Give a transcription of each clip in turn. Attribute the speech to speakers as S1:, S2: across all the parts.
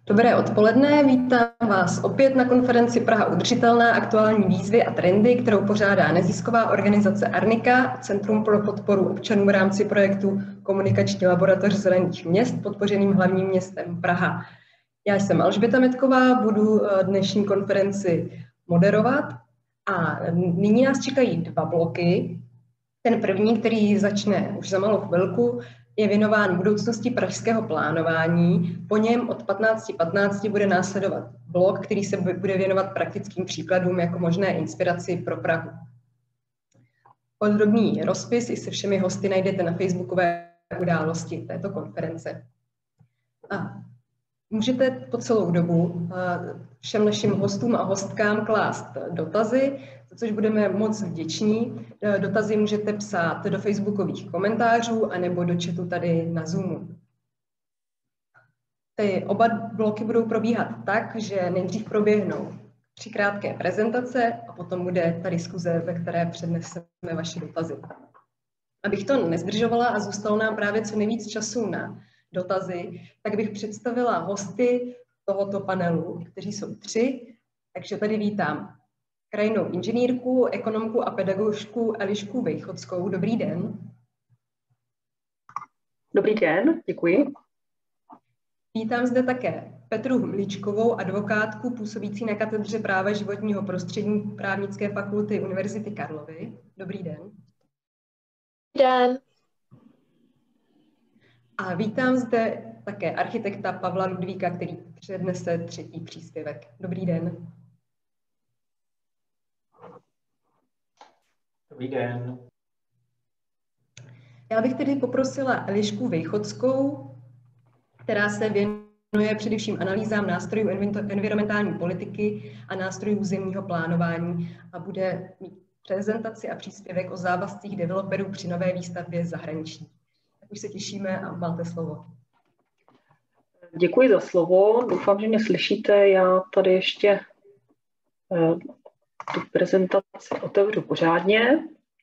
S1: Dobré odpoledne, vítám vás opět na konferenci Praha udržitelná, aktuální výzvy a trendy, kterou pořádá nezisková organizace Arnika, Centrum pro podporu občanů v rámci projektu Komunikační laboratoř zelených měst, podpořeným hlavním městem Praha. Já jsem Alžběta Metková, budu dnešní konferenci moderovat a nyní nás čekají dva bloky. Ten první, který začne už za malou chvilku, je věnován budoucnosti pražského plánování. Po něm od 15:15 bude následovat blok, který se bude věnovat praktickým příkladům jako možné inspiraci pro Prahu. Podrobný rozpis i se všemi hosty najdete na facebookové události této konference. A můžete po celou dobu všem našim hostům a hostkám klást dotazy, za což budeme moc vděční. Dotazy můžete psát do facebookových komentářů anebo do chatu tady na Zoomu. Ty oba bloky budou probíhat tak, že nejdřív proběhnou 3 krátké prezentace a potom bude ta diskuze, ve které předneseme vaše dotazy. Abych to nezdržovala a zůstalo nám právě co nejvíc času na dotazy, tak bych představila hosty tohoto panelu, kteří jsou 3. Takže tady vítám krajinnou inženýrku, ekonomku a pedagožku Elišku Vejchodskou. Dobrý den.
S2: Dobrý den, děkuji.
S1: Vítám zde také Petru Humlíčkovou, advokátku působící na katedře práva životního prostředí Právnické fakulty Univerzity Karlovy. Dobrý den.
S3: Dobrý den.
S1: A vítám zde také architekta Pavla Ludvíka, který přednese 3. příspěvek. Dobrý den.
S4: Dobrý den.
S1: Já bych tedy poprosila Elišku Vejchodskou, která se věnuje především analýzám nástrojů environmentální politiky a nástrojů územního plánování a bude mít prezentaci a příspěvek o závazcích developerů při nové výstavbě v zahraničí. Tak už se těšíme a máte slovo.
S2: Děkuji za slovo, doufám, že mě slyšíte. Já tady ještě tu prezentaci otevřu pořádně.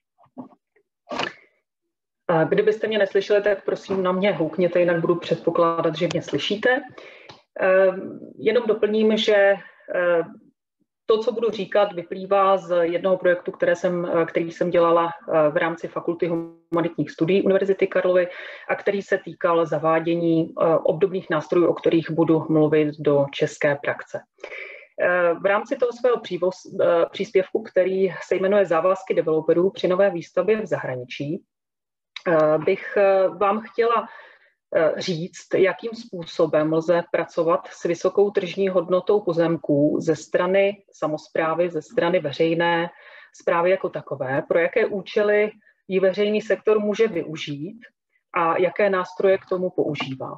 S2: Kdybyste mě neslyšeli, tak prosím na mě houkněte, jinak budu předpokládat, že mě slyšíte. Jenom doplním, že to, co budu říkat, vyplývá z jednoho projektu, který jsem dělala v rámci Fakulty humanitních studií Univerzity Karlovy a který se týkal zavádění obdobných nástrojů, o kterých budu mluvit do české praxe. V rámci toho svého příspěvku, který se jmenuje Závazky developerů při nové výstavbě v zahraničí, bych vám chtěla říct, jakým způsobem lze pracovat s vysokou tržní hodnotou pozemků ze strany samosprávy, ze strany veřejné správy jako takové, pro jaké účely ji veřejný sektor může využít a jaké nástroje k tomu používá.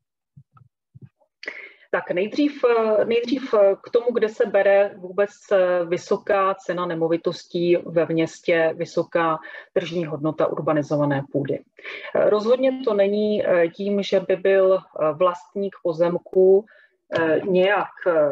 S2: Tak nejdřív k tomu, kde se bere vůbec vysoká cena nemovitostí ve městě, vysoká tržní hodnota urbanizované půdy. Rozhodně to není tím, že by byl vlastník pozemku nějak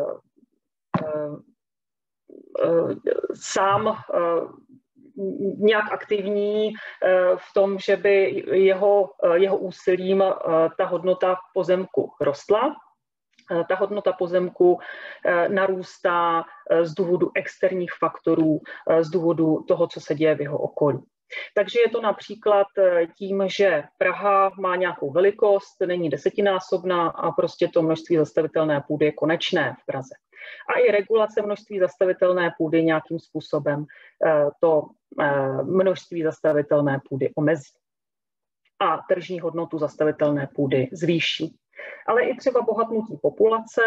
S2: sám nějak aktivní v tom, že by jeho úsilím ta hodnota pozemku rostla. Ta hodnota pozemku narůstá z důvodu externích faktorů, z důvodu toho, co se děje v jeho okolí. Takže je to například tím, že Praha má nějakou velikost, není desetinásobná a prostě to množství zastavitelné půdy je konečné v Praze. A i regulace množství zastavitelné půdy nějakým způsobem to množství zastavitelné půdy omezí a tržní hodnotu zastavitelné půdy zvýší. Ale i třeba bohatnutí populace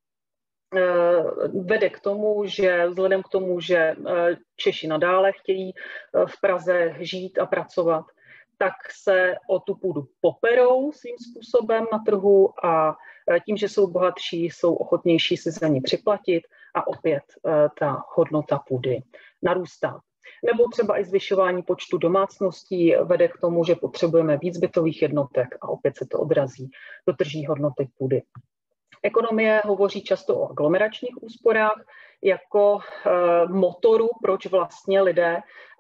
S2: vede k tomu, že vzhledem k tomu, že Češi nadále chtějí v Praze žít a pracovat, tak se o tu půdu poperou svým způsobem na trhu a tím, že jsou bohatší, jsou ochotnější si za ní připlatit a opět ta hodnota půdy narůstá. Nebo třeba i zvyšování počtu domácností vede k tomu, že potřebujeme víc bytových jednotek a opět se to odrazí do tržní hodnoty půdy. Ekonomie hovoří často o aglomeračních úsporách jako motoru, proč vlastně lidé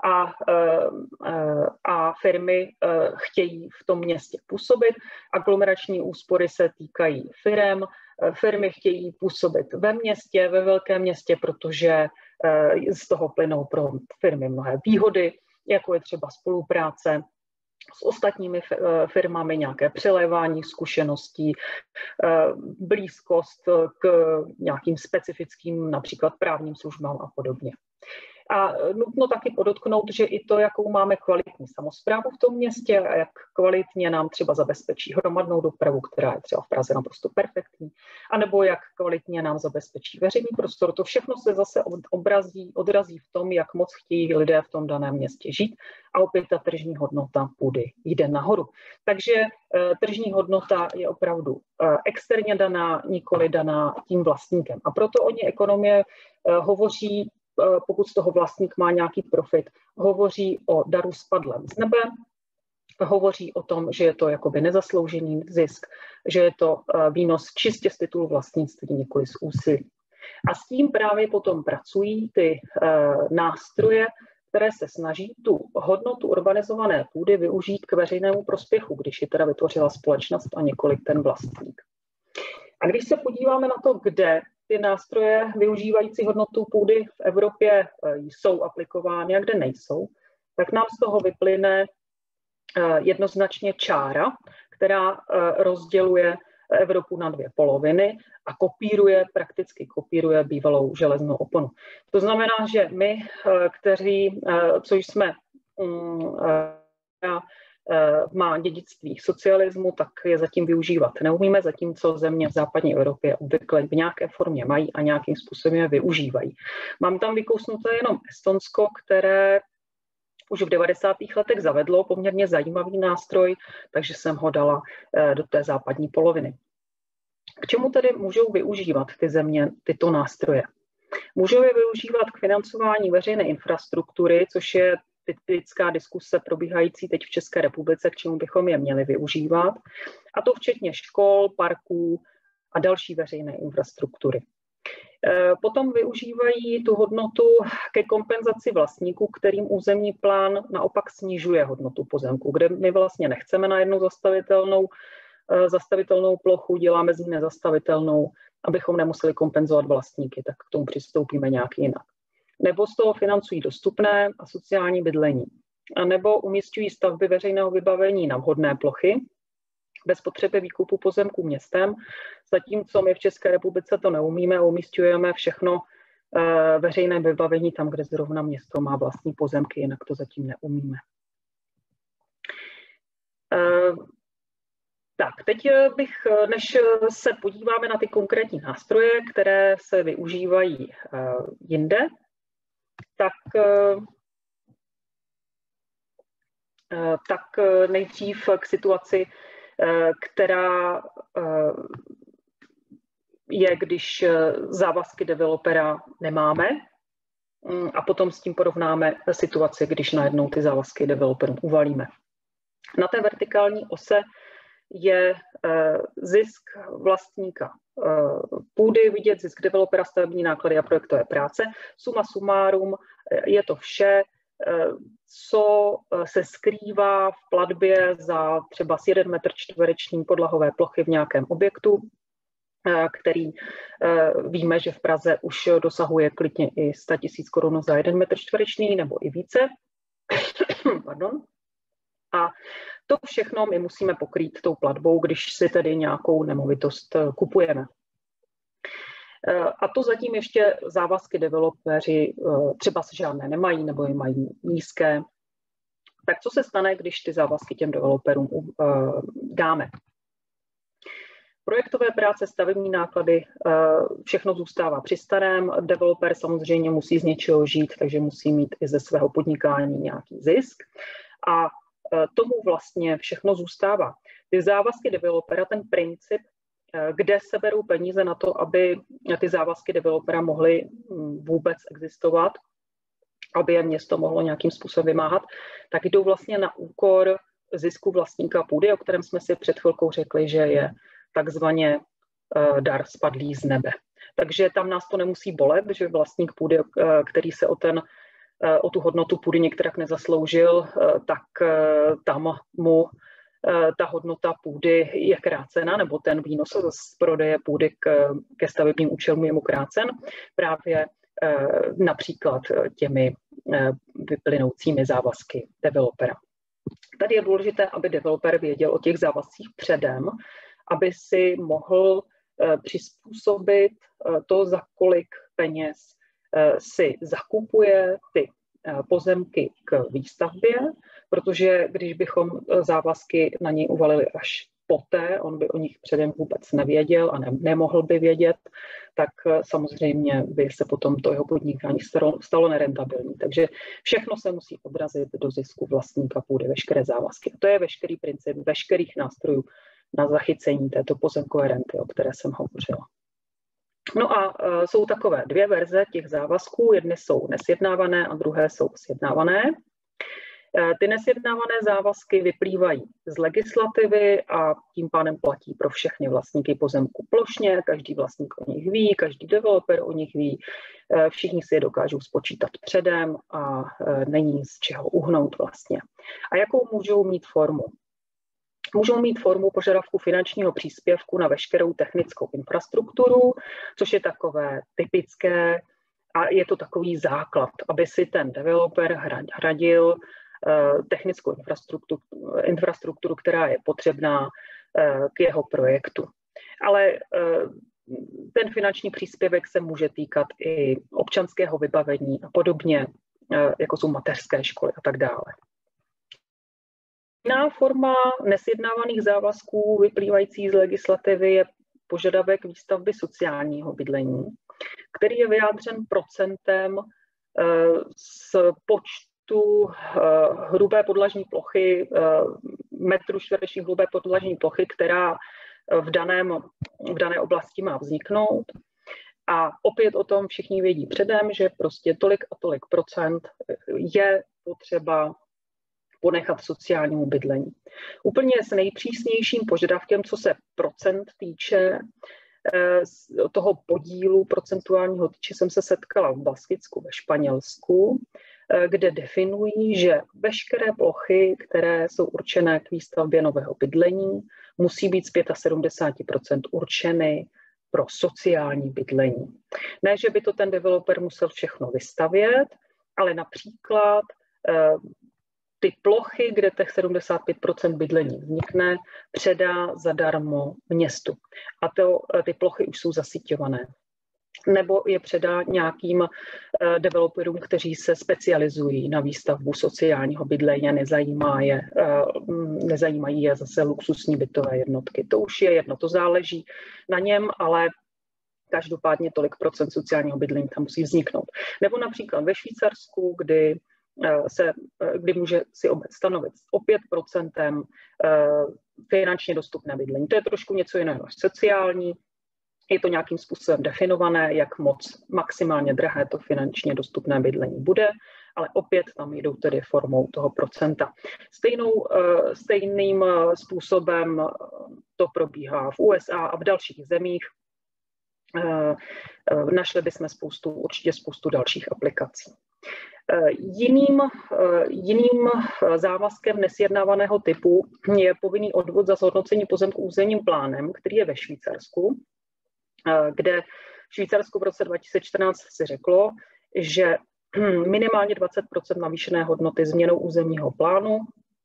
S2: a firmy chtějí v tom městě působit. Aglomerační úspory se týkají firem. Firmy chtějí působit ve městě, ve velkém městě, protože z toho plynou pro firmy mnohé výhody, jako je třeba spolupráce s ostatními firmami, nějaké přelévání zkušeností, blízkost k nějakým specifickým například právním službám a podobně. A nutno taky podotknout, že i to, jakou máme kvalitní samosprávu v tom městě a jak kvalitně nám třeba zabezpečí hromadnou dopravu, která je třeba v Praze naprosto perfektní, anebo jak kvalitně nám zabezpečí veřejný prostor, to všechno se zase odrazí v tom, jak moc chtějí lidé v tom daném městě žít a opět ta tržní hodnota půdy jde nahoru. Takže tržní hodnota je opravdu externě daná, nikoli daná tím vlastníkem. A proto oni ekonomie hovoří, pokud z toho vlastník má nějaký profit, hovoří o daru spadlém z nebe, hovoří o tom, že je to jakoby nezasloužený zisk, že je to výnos čistě z titulu vlastnictví, nikoli z úsilí. A s tím právě potom pracují ty nástroje, které se snaží tu hodnotu urbanizované půdy využít k veřejnému prospěchu, když ji teda vytvořila společnost a několik ten vlastník. A když se podíváme na to, kde ty nástroje využívající hodnotu půdy v Evropě jsou aplikovány a kde nejsou, tak nám z toho vyplyne jednoznačně čára, která rozděluje Evropu na dvě poloviny a prakticky kopíruje bývalou železnou oponu. To znamená, že my, co jsme má dědictví socialismu, tak je zatím využívat neumíme, zatímco země v západní Evropě obvykle v nějaké formě mají a nějakým způsobem je využívají. Mám tam vykousnuté jenom Estonsko, které už v 90. letech zavedlo poměrně zajímavý nástroj, takže jsem ho dala do té západní poloviny. K čemu tedy můžou využívat ty země tyto nástroje? Můžou je využívat k financování veřejné infrastruktury, což je typická diskuse probíhající teď v České republice, k čemu bychom je měli využívat, a to včetně škol, parků a další veřejné infrastruktury. Potom využívají tu hodnotu ke kompenzaci vlastníků, kterým územní plán naopak snižuje hodnotu pozemku, kde my vlastně nechceme na jednu zastavitelnou plochu, děláme z ní nezastavitelnou, abychom nemuseli kompenzovat vlastníky, tak k tomu přistoupíme nějak jinak. Nebo z toho financují dostupné a sociální bydlení. A nebo umísťují stavby veřejného vybavení na vhodné plochy bez potřeby výkupu pozemků městem, zatímco my v České republice to neumíme a umísťujeme všechno veřejné vybavení tam, kde zrovna město má vlastní pozemky, jinak to zatím neumíme. Tak, teď než se podíváme na ty konkrétní nástroje, které se využívají jinde, tak nejdřív k situaci, která je, když závazky developera nemáme, a potom s tím porovnáme situaci, když najednou ty závazky developerům uvalíme. Na té vertikální ose je zisk vlastníka půdy, vidět zisk developera, stavební náklady a projektové práce. Suma sumárum je to vše, co se skrývá v platbě za třeba 1 metr čtvereční podlahové plochy v nějakém objektu, který víme, že v Praze už dosahuje klidně i 100 000 korun za 1 metr čtvereční nebo i více. Pardon. A to všechno my musíme pokrýt tou platbou, když si tedy nějakou nemovitost kupujeme. A to zatím ještě závazky developeři třeba se žádné nemají nebo je mají nízké. Tak co se stane, když ty závazky těm developerům dáme? Projektové práce, stavební náklady, všechno zůstává při starém. Developer samozřejmě musí z něčeho žít, takže musí mít i ze svého podnikání nějaký zisk. A tomu vlastně všechno zůstává. Ty závazky developera, ten princip, kde se berou peníze na to, aby ty závazky developera mohly vůbec existovat, aby je město mohlo nějakým způsobem vymáhat, tak jdou vlastně na úkor zisku vlastníka půdy, o kterém jsme si před chvilkou řekli, že je takzvaně dar spadlý z nebe. Takže tam nás to nemusí bolet, že vlastník půdy, který se o tu hodnotu půdy některak nezasloužil, tak tam mu ta hodnota půdy je krácena, nebo ten výnos z prodeje půdy ke stavebním účelům je mu krácen právě například těmi vyplynoucími závazky developera. Tady je důležité, aby developer věděl o těch závazcích předem, aby si mohl přizpůsobit to, za kolik peněz si zakupuje ty pozemky k výstavbě, protože když bychom závazky na něj uvalili až poté, on by o nich předem vůbec nevěděl a nemohl by vědět, tak samozřejmě by se potom to jeho podnikání stalo nerentabilní. Takže všechno se musí odrazit do zisku vlastníka půdy, veškeré závazky. A to je veškerý princip veškerých nástrojů na zachycení této pozemkové renty, o které jsem hovořila. No a jsou takové dvě verze těch závazků. Jedny jsou nesjednávané a druhé jsou sjednávané. Ty nesjednávané závazky vyplývají z legislativy a tím pádem platí pro všechny vlastníky pozemku plošně. Každý vlastník o nich ví, každý developer o nich ví, všichni si je dokážou spočítat předem a není z čeho uhnout vlastně. A jakou můžou mít formu? Můžou mít formu požadavku finančního příspěvku na veškerou technickou infrastrukturu, což je takové typické a je to takový základ, aby si ten developer hradil technickou infrastrukturu, která je potřebná k jeho projektu. Ale ten finanční příspěvek se může týkat i občanského vybavení a podobně, jako jsou mateřské školy a tak dále. Jiná forma nesjednávaných závazků vyplývající z legislativy je požadavek výstavby sociálního bydlení, který je vyjádřen procentem z počtu hrubé podlažní plochy, metru čtverečních hrubé podlažní plochy, která v dané oblasti má vzniknout. A opět o tom všichni vědí předem, že prostě tolik a tolik procent je potřeba ponechat sociálnímu bydlení. Úplně s nejpřísnějším požadavkem, co se procent týče, toho podílu procentuálního týče, jsem se setkala v Baskicku ve Španělsku, kde definují, že veškeré plochy, které jsou určené k výstavbě nového bydlení, musí být z 75% určeny pro sociální bydlení. Ne, že by to ten developer musel všechno vystavět, ale například ty plochy, kde těch 75% bydlení vznikne, předá zadarmo městu. A ty plochy už jsou zasíťované. Nebo je předá nějakým developerům, kteří se specializují na výstavbu sociálního bydlení a nezajímají je zase luxusní bytové jednotky. To už je jedno, to záleží na něm, ale každopádně tolik procent sociálního bydlení tam musí vzniknout. Nebo například ve Švýcarsku, kdy může si obec stanovit o 5% finančně dostupné bydlení. To je trošku něco jiného než sociální. Je to nějakým způsobem definované, jak moc maximálně drahé to finančně dostupné bydlení bude, ale opět tam jdou tedy formou toho procenta. Stejným způsobem to probíhá v USA a v dalších zemích. Našli bychom určitě spoustu dalších aplikací. Jiným závazkem nesjednávaného typu je povinný odvod za zhodnocení pozemku územním plánem, který je ve Švýcarsku, kde Švýcarsku v roce 2014 si řeklo, že minimálně 20% navýšené hodnoty změnou územního plánu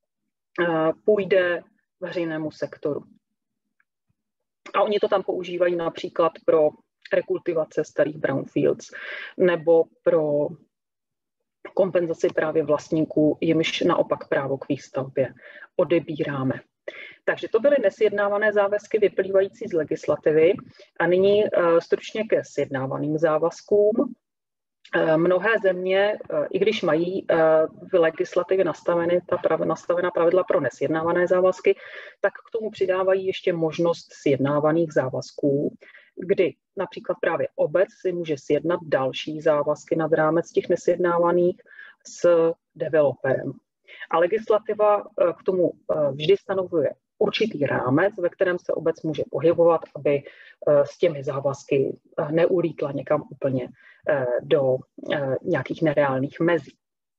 S2: půjde veřejnému sektoru. A oni to tam používají například pro rekultivace starých brownfields nebo pro kompenzaci právě vlastníků, jimž naopak právo k výstavbě odebíráme. Takže to byly nesjednávané závazky vyplývající z legislativy a nyní stručně ke sjednávaným závazkům. Mnohé země, i když mají v legislativě nastavená pravidla pro nesjednávané závazky, tak k tomu přidávají ještě možnost sjednávaných závazků, kdy například právě obec si může sjednat další závazky nad rámec těch nesjednávaných s developerem. A legislativa k tomu vždy stanovuje určitý rámec, ve kterém se obec může pohybovat, aby s těmi závazky neulítla někam úplně do nějakých nereálných mezí.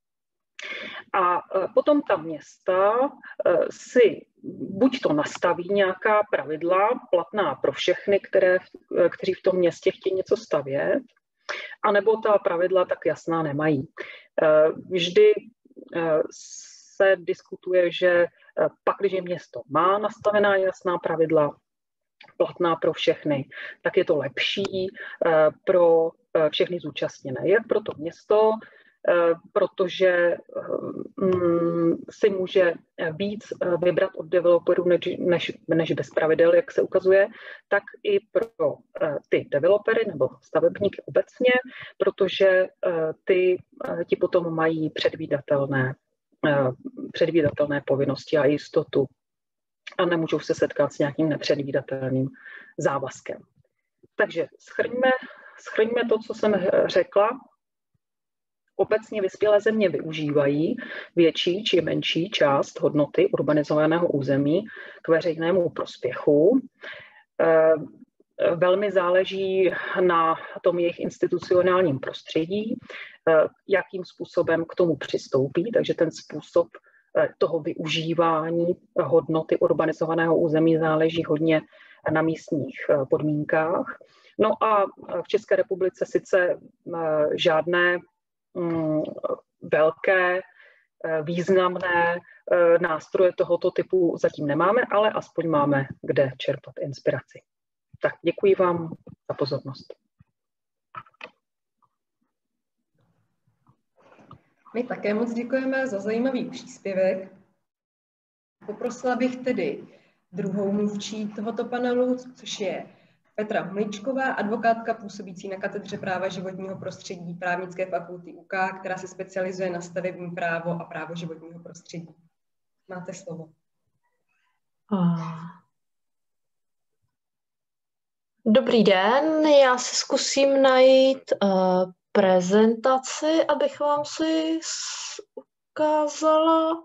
S2: A potom ta města si buď to nastaví nějaká pravidla platná pro všechny, kteří v tom městě chtějí něco stavět, anebo ta pravidla tak jasná nemají. Vždy se diskutuje, že pak, když město má nastavená jasná pravidla, platná pro všechny, tak je to lepší pro všechny zúčastněné. Jak pro to město, protože si může víc vybrat od developerů než bez pravidel, jak se ukazuje, tak i pro ty developery nebo stavebníky obecně, protože ti potom mají předvídatelné povinnosti a jistotu a nemůžou se setkat s nějakým nepředvídatelným závazkem. Takže shrňme to, co jsem řekla. Obecně vyspělé země využívají větší či menší část hodnoty urbanizovaného území k veřejnému prospěchu. Velmi záleží na tom jejich institucionálním prostředí, jakým způsobem k tomu přistoupí, takže ten způsob toho využívání hodnoty urbanizovaného území záleží hodně na místních podmínkách. No a v České republice sice žádné velké, významné nástroje tohoto typu zatím nemáme, ale aspoň máme kde čerpat inspiraci. Tak děkuji vám za pozornost.
S1: My také moc děkujeme za zajímavý příspěvek. Poprosila bych tedy druhou mluvčí tohoto panelu, což je Petra Humlíčková, advokátka působící na katedře práva životního prostředí Právnické fakulty UK, která se specializuje na stavební právo a právo životního prostředí. Máte slovo.
S3: Dobrý den, já se zkusím najít prezentaci, abych vám si ukázala.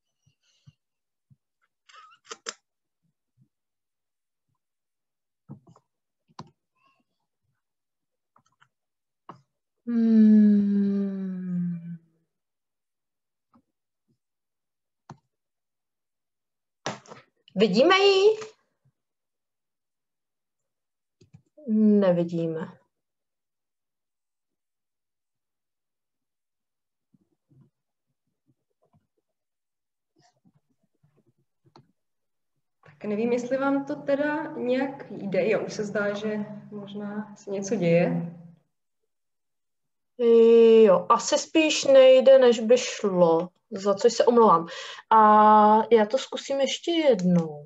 S3: Vidíme ji? Nevidíme.
S1: Tak nevím, jestli vám to teda nějak jde. Jo, už se zdá, že možná se něco děje.
S3: Jo, asi spíš nejde, než by šlo, za což se omlouvám. A já to zkusím ještě jednou.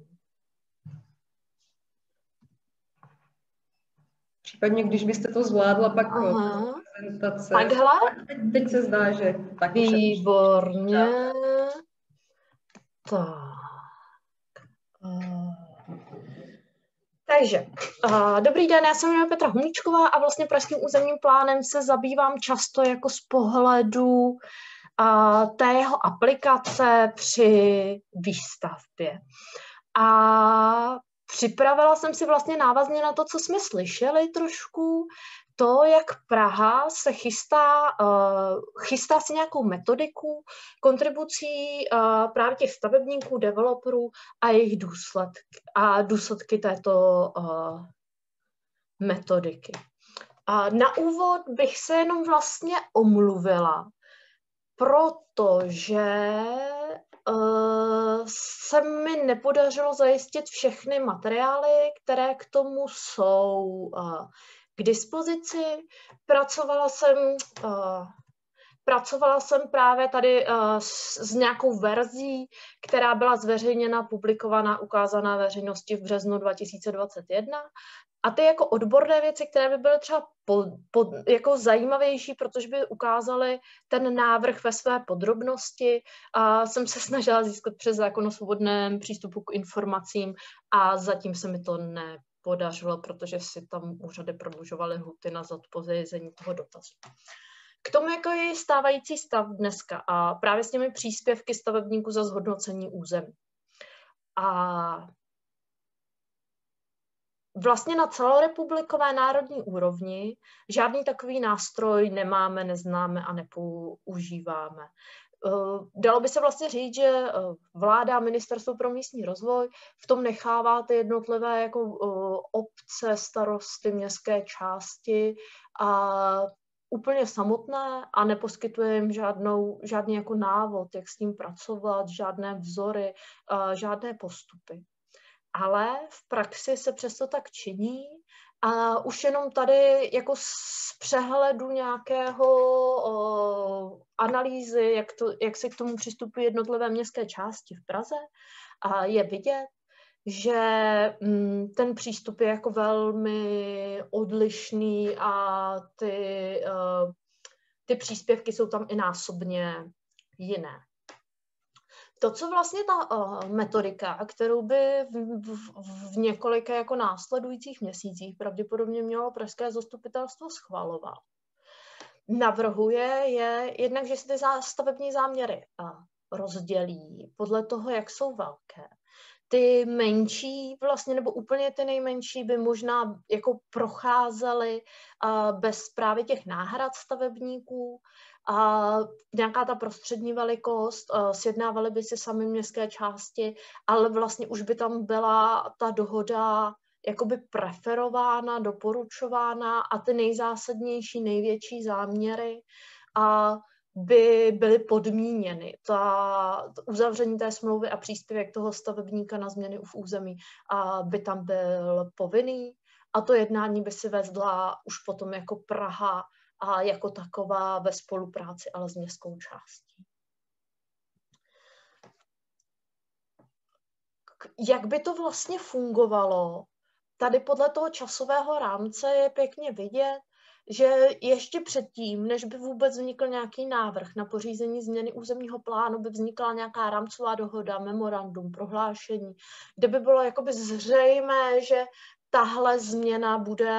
S1: Případně, když byste to zvládla, pak prezentace.
S3: Takhle?
S1: Teď se zdá, že tak.
S3: Výborně. Tak. Takže, dobrý den, já se jmenuji Petra Humlíčková a vlastně pražským územním plánem se zabývám často jako z pohledu té jeho aplikace při výstavbě. A připravila jsem si vlastně návazně na to, co jsme slyšeli trošku, to, jak Praha se chystá si nějakou metodiku kontribucí právě těch stavebníků, developerů a jejich důsledky této metodiky. Na úvod bych se jenom vlastně omluvila, protože se mi nepodařilo zajistit všechny materiály, které k tomu jsou k dispozici. Pracovala jsem právě tady s nějakou verzí, která byla zveřejněna, publikovaná, ukázaná veřejnosti v březnu 2021. A ty jako odborné věci, které by byly třeba jako zajímavější, protože by ukázaly ten návrh ve své podrobnosti, jsem se snažila získat přes zákon o svobodném přístupu k informacím a zatím se mi to nepodařilo, protože si tam úřady prodlužovaly lhůty na zodpovězení toho dotazu. K tomu, jako je stávající stav dneska a právě s těmi příspěvky stavebníků za zhodnocení území. A vlastně na celorepublikové národní úrovni žádný takový nástroj nemáme, neznáme a nepoužíváme. Dalo by se vlastně říct, že vláda, Ministerstvo pro místní rozvoj v tom nechává ty jednotlivé jako obce, starosty, městské části a úplně samotné a neposkytuje jim žádný jako návod, jak s tím pracovat, žádné vzory, žádné postupy. Ale v praxi se přesto tak činí a už jenom tady jako z přehledu nějakého analýzy, jak se k tomu přistupují jednotlivé městské části v Praze, a je vidět, že ten přístup je jako velmi odlišný a ty příspěvky jsou tam i násobně jiné. To, co vlastně ta metodika, kterou by v několika jako následujících měsících pravděpodobně mělo pražské zastupitelstvo schvalovat, navrhuje je jednak, že se ty stavební záměry rozdělí podle toho, jak jsou velké. Ty menší vlastně, nebo úplně ty nejmenší by možná jako procházely bez právě těch náhrad stavebníků a nějaká ta prostřední velikost, sjednávaly by si sami městské části, ale vlastně už by tam byla ta dohoda jakoby preferována, doporučována a ty nejzásadnější, největší záměry by byly podmíněny. Uzavření té smlouvy a příspěvek toho stavebníka na změny v území by tam byl povinný a to jednání by si vezla už potom jako Praha a jako taková ve spolupráci, ale s městskou částí. Jak by to vlastně fungovalo? Tady podle toho časového rámce je pěkně vidět, že ještě předtím, než by vůbec vznikl nějaký návrh na pořízení změny územního plánu, by vznikla nějaká rámcová dohoda, memorandum, prohlášení, kde by bylo jakoby zřejmé, že tahle změna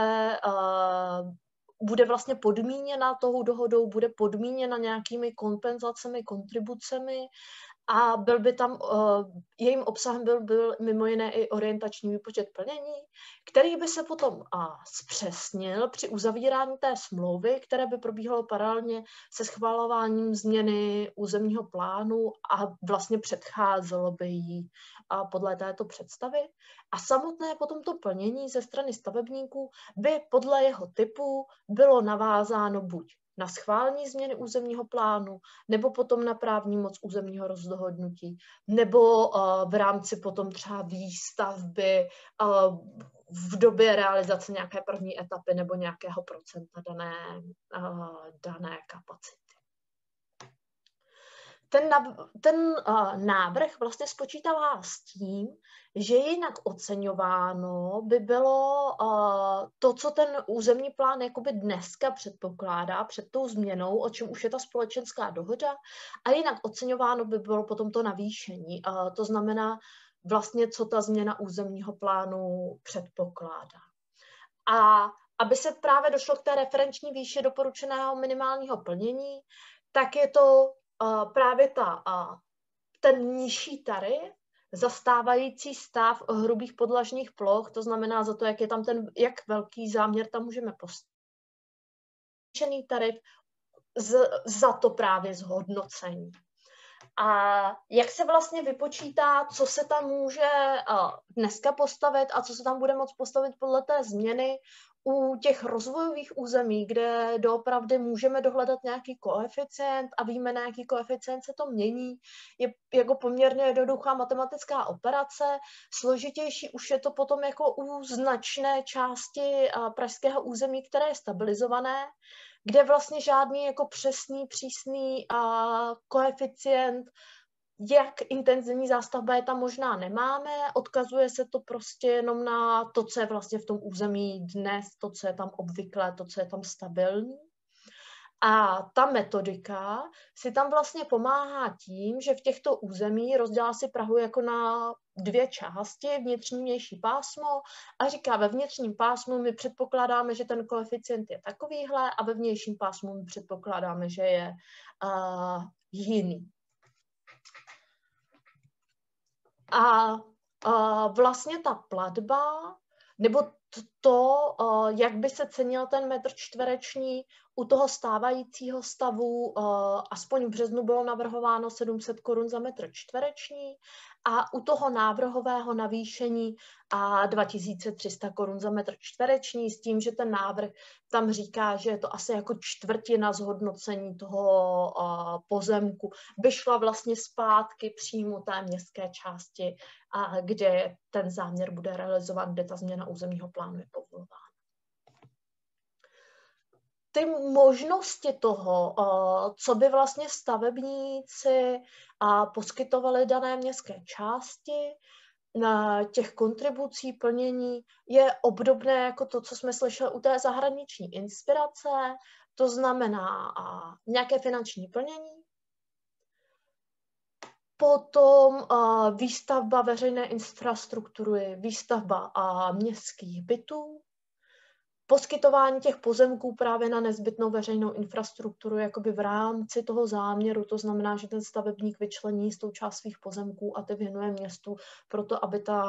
S3: bude vlastně podmíněna tou dohodou, bude podmíněna nějakými kompenzacemi, kontribucemi a byl by tam, jejím obsahem byl mimo jiné i orientační výpočet plnění, který by se potom zpřesnil při uzavírání té smlouvy, které by probíhalo paralelně se schvalováním změny územního plánu a vlastně předcházelo by jí podle této představy. A samotné potom to plnění ze strany stavebníků by podle jeho typu bylo navázáno buď na schválení změny územního plánu, nebo potom na právní moc územního rozhodnutí, nebo v rámci potom třeba výstavby v době realizace nějaké první etapy nebo nějakého procenta dané kapacity. Ten návrh vlastně spočítává s tím, že jinak oceňováno by bylo to, co ten územní plán jakoby dneska předpokládá před tou změnou, o čem už je ta společenská dohoda, a jinak oceňováno by bylo potom to navýšení. To znamená vlastně, co ta změna územního plánu předpokládá. A aby se právě došlo k té referenční výši doporučeného minimálního plnění, tak je to právě ten nižší tarif za stávající stav hrubých podlažních ploch, to znamená za to, jak velký záměr tam můžeme postavit. Tarif za to právě zhodnocení. A jak se vlastně vypočítá, co se tam může dneska postavit a co se tam bude moct postavit podle té změny u těch rozvojových území, kde doopravdy můžeme dohledat nějaký koeficient a víme, na jaký koeficient se to mění, je jako poměrně jednoduchá matematická operace. Složitější už je to potom jako u značné části pražského území, které je stabilizované, kde vlastně žádný jako přesný, přísný koeficient, jak intenzivní zástavba je tam možná nemáme, odkazuje se to prostě jenom na to, co je vlastně v tom území dnes, to, co je tam obvyklé, to, co je tam stabilní. A ta metodika si tam vlastně pomáhá tím, že v těchto území rozdělá si Prahu jako na dvě části, vnitřní vnější pásmo, a říká, ve vnitřním pásmu my předpokládáme, že ten koeficient je takovýhle a ve vnějším pásmu my předpokládáme, že je jiný. A vlastně ta platba, nebo to, jak by se cenil ten metr čtvereční, u toho stávajícího stavu aspoň v březnu bylo navrhováno 700 korun za metr čtvereční a u toho návrhového navýšení 2300 korun za metr čtvereční s tím, že ten návrh tam říká, že je to asi jako čtvrtina zhodnocení toho pozemku, by šla vlastně zpátky přímo té městské části, kde ten záměr bude realizován, kde ta změna územního plánu je povolována. Ty možnosti toho, co by vlastně stavebníci poskytovali dané městské části, na těch kontribucí, plnění, je obdobné jako to, co jsme slyšeli u té zahraniční inspirace, to znamená nějaké finanční plnění, potom výstavba veřejné infrastruktury, výstavba městských bytů, poskytování těch pozemků právě na nezbytnou veřejnou infrastrukturu jakoby v rámci toho záměru, to znamená, že ten stavebník vyčlení s tou část svých pozemků a ty věnuje městu proto,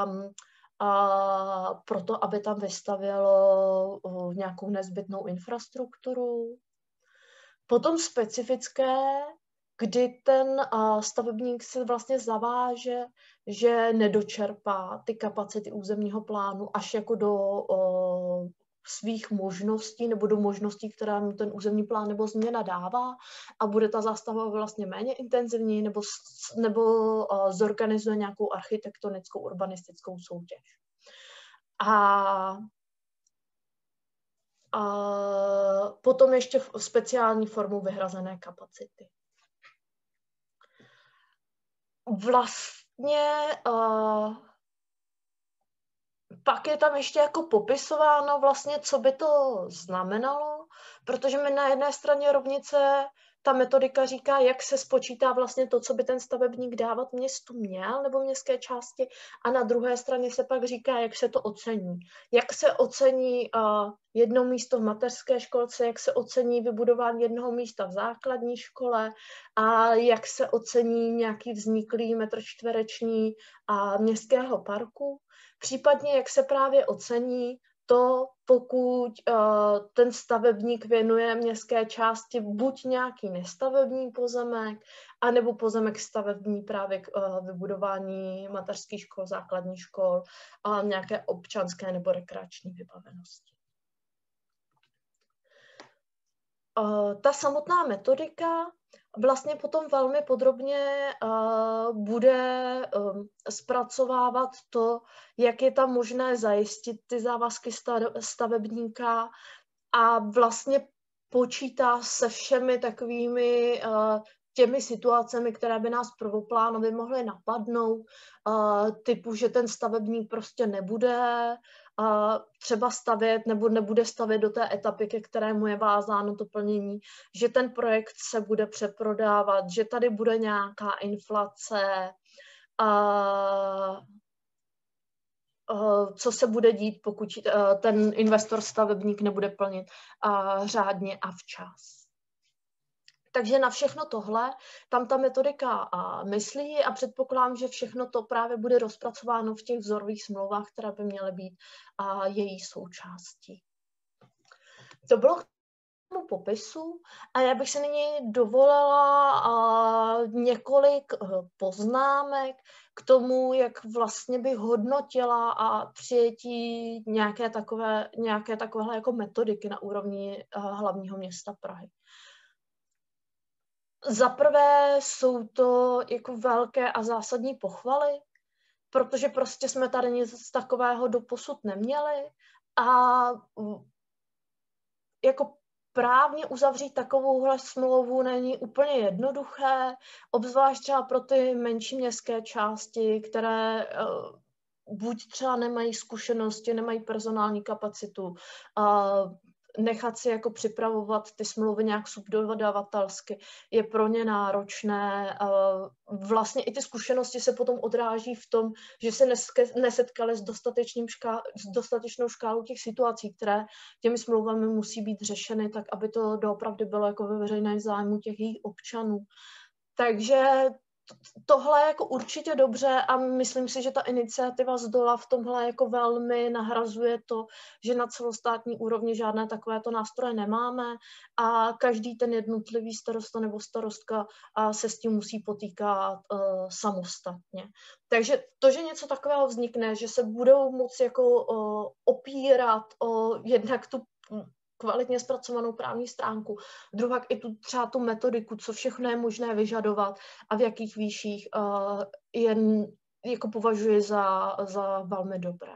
S3: aby tam vystavělo nějakou nezbytnou infrastrukturu. Potom specifické, kdy ten stavebník se vlastně zaváže, že nedočerpá ty kapacity územního plánu až jako do svých možností nebo do možností, které mu ten územní plán nebo změna dává a bude ta zástava vlastně méně intenzivní nebo zorganizuje nějakou architektonickou urbanistickou soutěž. A potom ještě speciální formu vyhrazené kapacity. Vlastně pak je tam ještě jako popisováno vlastně, co by to znamenalo, protože mi na jedné straně rovnice ta metodika říká, jak se spočítá vlastně to, co by ten stavebník dávat městu měl nebo městské části, a na druhé straně se pak říká, jak se to ocení. Jak se ocení jedno místo v mateřské školce, jak se ocení vybudování jednoho místa v základní škole a jak se ocení nějaký vzniklý metr čtvereční městského parku. Případně, jak se právě ocení to, pokud ten stavebník věnuje městské části buď nějaký nestavební pozemek, anebo pozemek stavební právě k vybudování mateřských škol, základních škol a nějaké občanské nebo rekreační vybavenosti. Ta samotná metodika vlastně potom velmi podrobně bude zpracovávat to, jak je tam možné zajistit ty závazky stavebníka a vlastně počítá se všemi takovými těmi situacemi, které by nás prvoplánově mohly napadnout, typu, že ten stavebník prostě nebude třeba stavět nebo nebude stavět do té etapy, ke kterému je vázáno to plnění, že ten projekt se bude přeprodávat, že tady bude nějaká inflace, co se bude dít, pokud ten investor stavebník nebude plnit řádně a včas. Takže na všechno tohle tam ta metodika myslí a předpokládám, že všechno to právě bude rozpracováno v těch vzorových smlouvách, které by měly být její součástí. To bylo k tomu popisu a já bych se nyní dovolila několik poznámek k tomu, jak vlastně bych hodnotila přijetí nějaké takovéhle jako metodiky na úrovni hlavního města Prahy. Za prvé jsou to jako velké a zásadní pochvaly, protože prostě jsme tady nic takového doposud neměli a jako právně uzavřít takovouhle smlouvu není úplně jednoduché, obzvlášť třeba pro ty menší městské části, které buď třeba nemají zkušenosti, nemají personální kapacitu, nechat si jako připravovat ty smlouvy nějak subdodavatelsky je pro ně náročné. Vlastně i ty zkušenosti se potom odráží v tom, že se nesetkali s dostatečnou škálou těch situací, které těmi smlouvami musí být řešeny, tak aby to doopravdy bylo jako ve veřejném zájmu těch jejich občanů. Takže tohle je jako určitě dobře a myslím si, že ta iniciativa z dola v tomhle jako velmi nahrazuje to, že na celostátní úrovni žádné takovéto nástroje nemáme a každý ten jednotlivý starosta nebo starostka se s tím musí potýkat samostatně. Takže to, že něco takového vznikne, že se budou moci jako opírat o jednak tu kvalitně zpracovanou právní stránku, druhá i třeba tu metodiku, co všechno je možné vyžadovat a v jakých výších jen jako považuji za velmi dobré.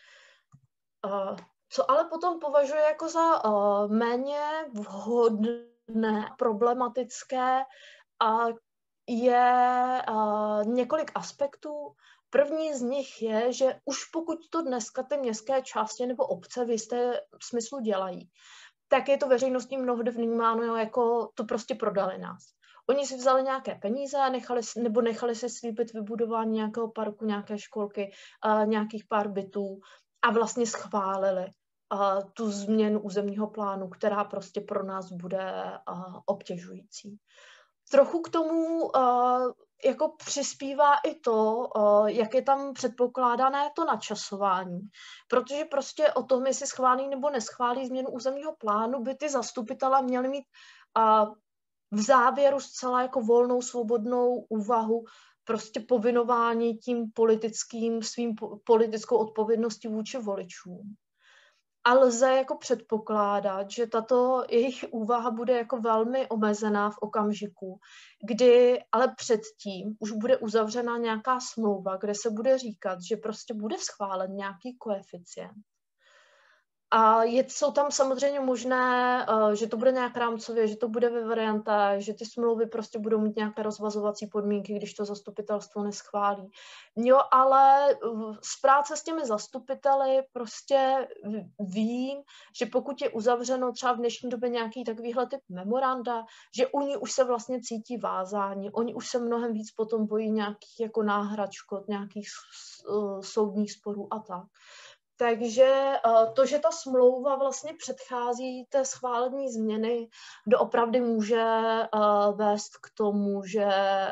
S3: Co ale potom považuji jako za méně vhodné, problematické, je několik aspektů. První z nich je, že už pokud to dneska ty městské části nebo obce v jisté smyslu dělají, tak je to veřejností mnohdy vnímáno jako to prostě prodali nás. Oni si vzali nějaké peníze a nechali si slíbit vybudování nějakého parku, nějaké školky, nějakých pár bytů a vlastně schválili tu změnu územního plánu, která prostě pro nás bude obtěžující. Trochu k tomu jako přispívá i to, jak je tam předpokládané to načasování. Protože prostě o tom, jestli schválí nebo neschválí změnu územního plánu, by ty zastupitelé měli mít v závěru zcela jako volnou, svobodnou úvahu prostě povinování tím svým politickou odpovědností vůči voličům. A lze jako předpokládat, že tato jejich úvaha bude jako velmi omezená v okamžiku, kdy ale předtím už bude uzavřena nějaká smlouva, kde se bude říkat, že prostě bude schválen nějaký koeficient. A jsou tam samozřejmě možné, že to bude nějak rámcově, že to bude ve variantách, že ty smlouvy prostě budou mít nějaké rozvazovací podmínky, když to zastupitelstvo neschválí. Jo, ale z práce s těmi zastupiteli prostě vím, že pokud je uzavřeno třeba v dnešní době nějaký takovýhle typ memoranda, že oni už se vlastně cítí vázáni, oni už se mnohem víc potom bojí nějakých jako náhrad škod, nějakých soudních sporů a tak. Takže to, že ta smlouva vlastně předchází té schválení změny, doopravdy může vést k tomu, že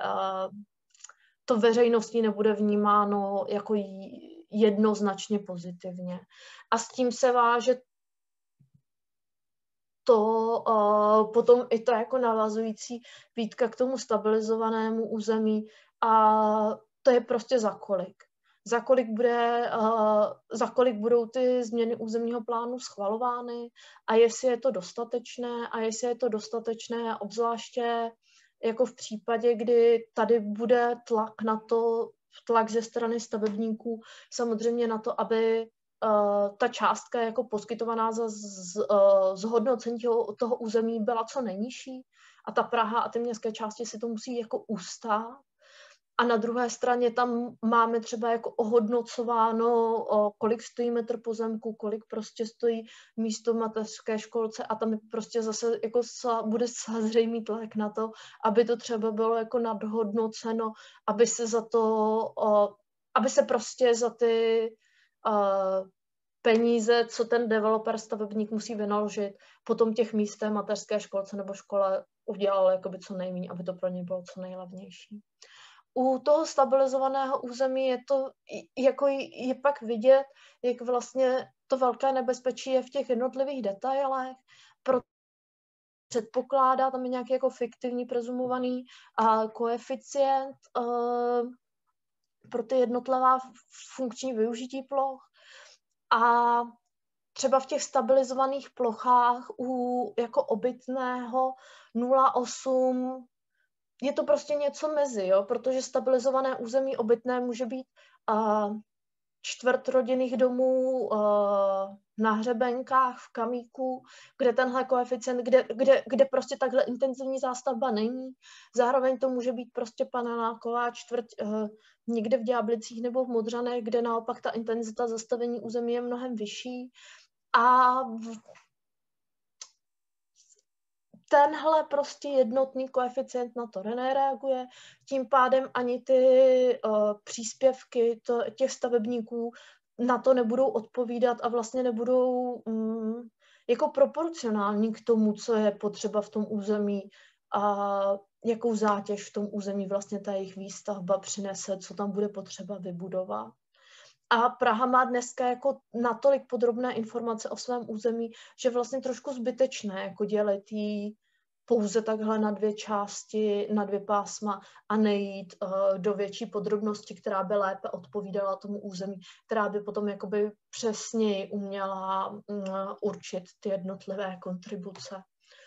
S3: to veřejností nebude vnímáno jako jednoznačně pozitivně. A s tím se váže to potom i ta jako navazující výtka k tomu stabilizovanému území a to je prostě za kolik. Za kolik budou ty změny územního plánu schvalovány a jestli je to dostatečné, obzvláště jako v případě, kdy tady bude tlak ze strany stavebníků samozřejmě na to, aby ta částka jako poskytovaná za zhodnocení toho území byla co nejnižší a ta Praha a ty městské části si to musí jako ustát. A na druhé straně tam máme třeba jako ohodnocováno, kolik stojí metr pozemku, kolik prostě stojí místo v mateřské školce a tam prostě zase jako bude zřejmý tlak na to, aby to třeba bylo jako nadhodnoceno, aby se prostě za ty peníze, co ten developer, stavebník musí vynaložit, potom těch míst té mateřské školce nebo škole udělal jakoby co nejméně, aby to pro ně bylo co nejlevnější. U toho stabilizovaného území je pak vidět, jak vlastně to velké nebezpečí je v těch jednotlivých detailech, proto předpokládá tam nějaký jako fiktivní prezumovaný koeficient pro ty jednotlivá funkční využití ploch a třeba v těch stabilizovaných plochách u jako obytného 0,8 je to prostě něco mezi, jo? Protože stabilizované území obytné může být čtvrt rodinných domů na hřebenkách, v Kamíku, kde tenhle koeficient, kde prostě takhle intenzivní zástavba není. Zároveň to může být prostě paneláková čtvrť někde v Ďáblicích nebo v Modřanech, kde naopak ta intenzita zastavení území je mnohem vyšší. A tenhle prostě jednotný koeficient na to nereaguje, tím pádem ani ty příspěvky těch stavebníků na to nebudou odpovídat a vlastně nebudou jako proporcionální k tomu, co je potřeba v tom území jakou zátěž v tom území vlastně ta jejich výstavba přinese, co tam bude potřeba vybudovat. A Praha má dneska jako natolik podrobné informace o svém území, že vlastně trošku zbytečné jako dělit jí pouze takhle na 2 části, na 2 pásma a nejít do větší podrobnosti, která by lépe odpovídala tomu území, která by potom jakoby přesněji uměla určit ty jednotlivé kontribuce.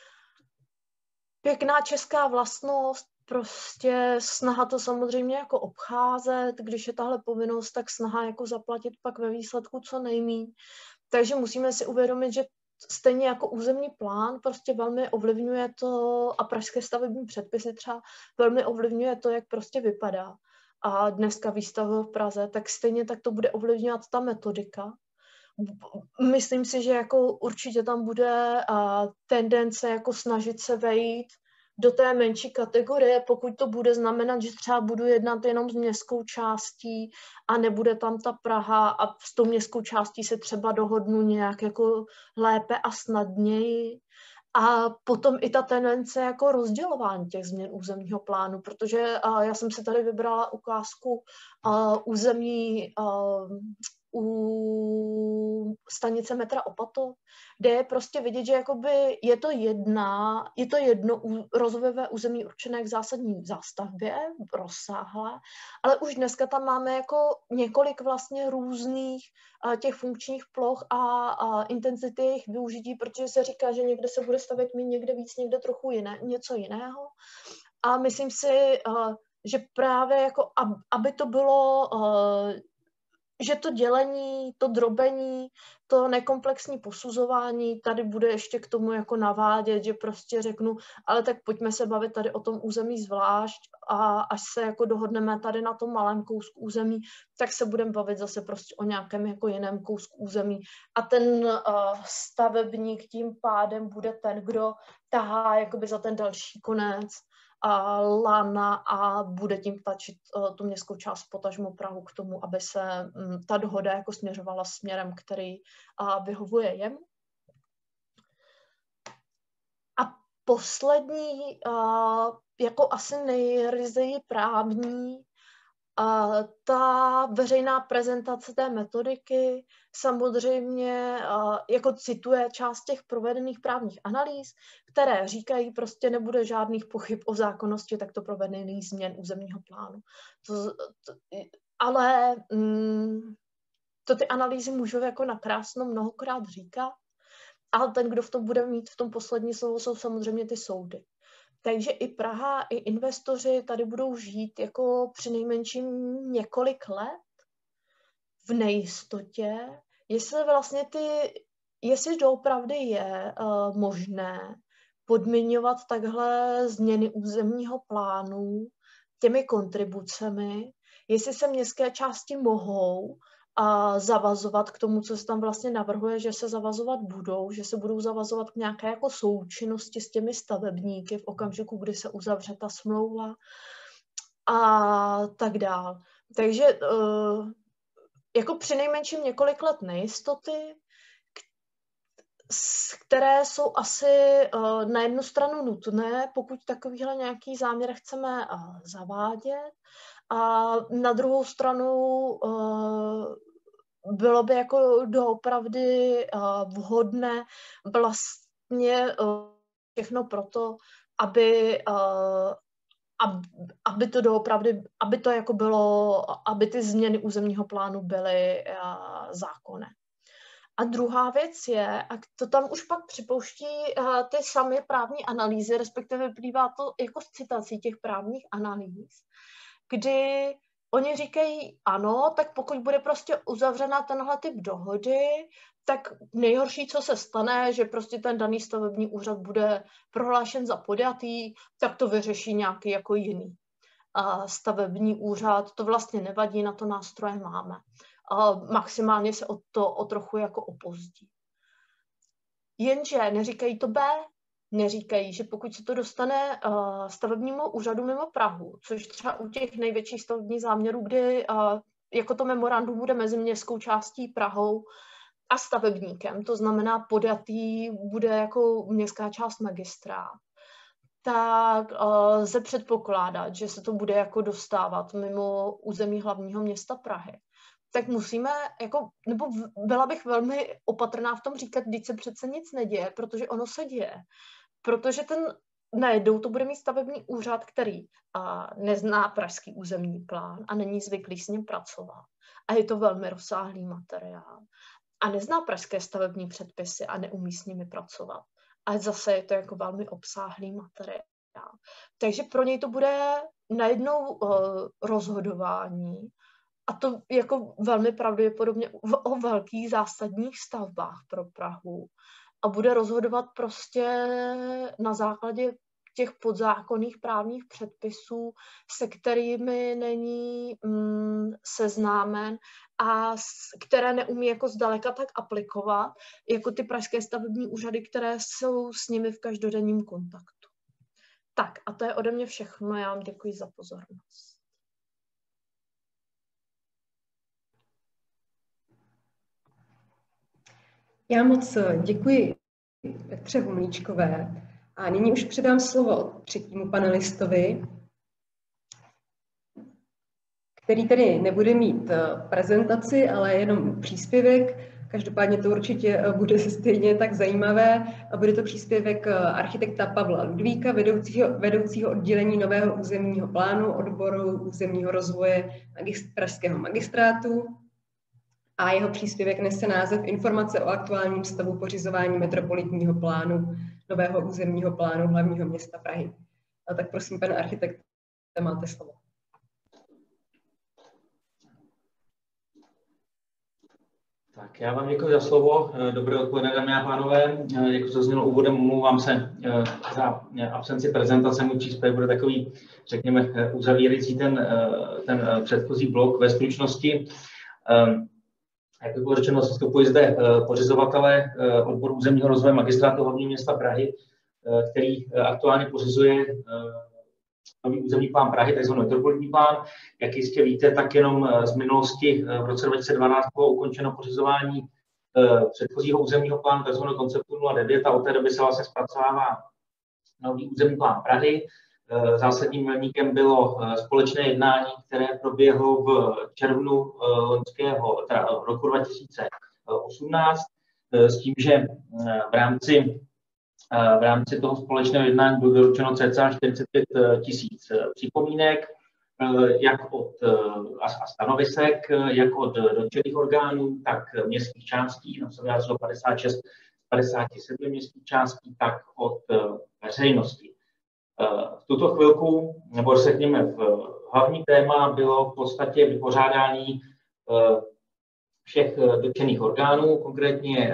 S3: Pěkná česká vlastnost, prostě snaha to samozřejmě jako obcházet, když je tahle povinnost, tak snaha jako zaplatit pak ve výsledku co nejméně. Takže musíme si uvědomit, že stejně jako územní plán prostě velmi ovlivňuje to, a pražské stavební předpisy třeba velmi ovlivňuje to, jak prostě vypadá. A dneska výstavba v Praze, tak stejně tak to bude ovlivňovat ta metodika. Myslím si, že jako určitě tam bude tendence jako snažit se vejít do té menší kategorie, pokud to bude znamenat, že třeba budu jednat jenom s městskou částí a nebude tam ta Praha a s tou městskou částí se třeba dohodnu nějak jako lépe a snadněji. A potom i ta tendence jako rozdělování těch změn územního plánu, protože já jsem si tady vybrala ukázku území u stanice metra Opatov, kde je prostě vidět, že jakoby je to jedno rozvojové území určené k zásadní zástavbě, rozsáhlé, ale už dneska tam máme jako několik vlastně různých těch funkčních ploch a intenzity jejich využití, protože se říká, že někde se bude stavět méně, někde víc, někde trochu něco jiného. A myslím si, že právě jako, aby to bylo že to dělení, to drobení, to nekomplexní posuzování tady bude ještě k tomu jako navádět, že prostě řeknu, ale tak pojďme se bavit tady o tom území zvlášť a až se jako dohodneme tady na tom malém kousku území, tak se budeme bavit zase prostě o nějakém jako jiném kousku území. A ten stavebník tím pádem bude ten, kdo tahá jakoby za ten další konec lana a bude tím tlačit tu městskou část, potažmo Prahu k tomu, aby se ta dohoda jako směřovala směrem, který vyhovuje jemu. A poslední, jako asi nejryzeji právní, ta veřejná prezentace té metodiky samozřejmě jako cituje část těch provedených právních analýz, které říkají, prostě nebude žádných pochyb o zákonnosti takto provedených změn územního plánu. Ale to ty analýzy můžou jako nakrásno mnohokrát říkat, ale ten, kdo v tom bude mít v tom poslední slovo, jsou samozřejmě ty soudy. Takže i Praha, i investoři tady budou žít jako přinejmenším několik let v nejistotě, jestli doopravdy je možné podmiňovat takhle změny územního plánu těmi kontribucemi, jestli se městské části mohou zavazovat k tomu, co se tam vlastně navrhuje, že se zavazovat budou, že se budou zavazovat k nějaké jako součinnosti s těmi stavebníky v okamžiku, kdy se uzavře ta smlouva a tak dál. Takže jako přinejmenším několik let nejistoty, které jsou asi na jednu stranu nutné, pokud takovýhle nějaký záměr chceme zavádět, a na druhou stranu bylo by jako doopravdy vhodné vlastně všechno proto, aby to doopravdy, aby to jako bylo, aby ty změny územního plánu byly zákonné. A druhá věc je, a to tam už pak připouští ty samé právní analýzy, respektive vyplývá to jako z citací těch právních analýz, kdy oni říkají ano, tak pokud bude prostě uzavřena tenhle typ dohody, tak nejhorší, co se stane, že prostě ten daný stavební úřad bude prohlášen za podjatý, tak to vyřeší nějaký jako jiný stavební úřad. To vlastně nevadí, na to nástroje máme. Maximálně se o trochu jako opozdí. Jenže neříkají to B, neříkají, že pokud se to dostane stavebnímu úřadu mimo Prahu, což třeba u těch největších stavebních záměrů, kdy jako to memorandum bude mezi městskou částí Prahou a stavebníkem, to znamená podjatý bude jako městská část magistrát, tak lze předpokládat, že se to bude jako dostávat mimo území hlavního města Prahy. Tak musíme, nebo byla bych velmi opatrná v tom říkat, když se přece nic neděje, protože ono se děje. Protože najednou to bude mít stavební úřad, který nezná pražský územní plán a není zvyklý s ním pracovat. A je to velmi rozsáhlý materiál. A nezná pražské stavební předpisy a neumí s nimi pracovat. A zase je to jako velmi obsáhlý materiál. Takže pro něj to bude najednou rozhodování, a to jako velmi pravděpodobně o velkých zásadních stavbách pro Prahu. A bude rozhodovat prostě na základě těch podzákonných právních předpisů, se kterými není seznámen a které neumí jako zdaleka tak aplikovat, jako ty pražské stavební úřady, které jsou s nimi v každodenním kontaktu. Tak a to je ode mě všechno. Já vám děkuji za pozornost.
S1: Já moc děkuji Petře Humlíčkové a nyní už předám slovo třetímu panelistovi, který tedy nebude mít prezentaci, ale jenom příspěvek. Každopádně to určitě bude stejně tak zajímavé. Bude to příspěvek architekta Pavla Ludvíka, vedoucího oddělení nového územního plánu odboru územního rozvoje pražského magistrátu. A jeho příspěvek nese název Informace o aktuálním stavu pořizování metropolitního plánu, nového územního plánu hlavního města Prahy. A tak prosím, pane architekte, máte slovo.
S4: Tak já vám děkuji za slovo. Dobré odpoledne, dámy a pánové. Jak to zaznělo úvodem, omlouvám se za absenci prezentace. Můj příspěvek bude takový, řekněme, uzavírající ten předchozí blok ve stručnosti. Jak bylo řečeno, zastupuji zde pořizovatele odboru územního rozvoje magistrátu hlavního města Prahy, který aktuálně pořizuje nový územní plán Prahy, takzvaný metropolitní plán. Jak jistě víte, tak jenom z minulosti v roce 2012 bylo ukončeno pořizování předchozího územního plánu, takzvaného konceptu 09, a od té doby se vlastně zpracovává nový územní plán Prahy. Zásadním milníkem bylo společné jednání, které proběhlo v červnu roku 2018, s tím, že v rámci toho společného jednání bylo doručeno cca 45 000 připomínek, a stanovisek, jak od dotčených orgánů, tak městských částí, tam se vyjádřilo 56 z 57 městských částí, tak od veřejnosti. V tuto chvilku, nebo řekněme, hlavní téma bylo v podstatě vypořádání všech dotčených orgánů, konkrétně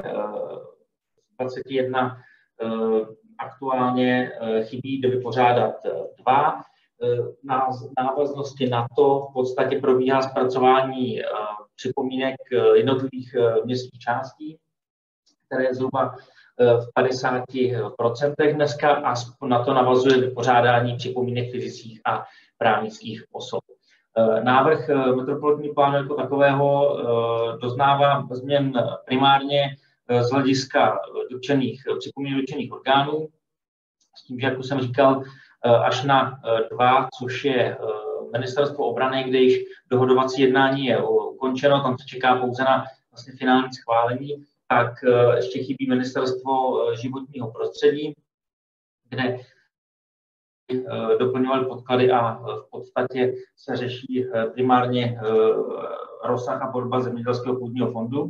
S4: 21 aktuálně chybí vypořádat 2. Na návaznosti na to v podstatě probíhá zpracování připomínek jednotlivých městských částí, které zhruba v 50% dneska, a na to navazuje vypořádání připomínek fyzických a právnických osob. Návrh metropolitního plánu jako takového doznává změn primárně z hlediska připomínek dotčených orgánů, s tím, že, jak už jsem říkal, až na 2, což je Ministerstvo obrany, kde již dohodovací jednání je ukončeno, tam se čeká pouze na vlastně finální schválení, tak ještě chybí Ministerstvo životního prostředí, kde doplňovali podklady a v podstatě se řeší primárně rozsah a podoba zemědělského půdního fondu.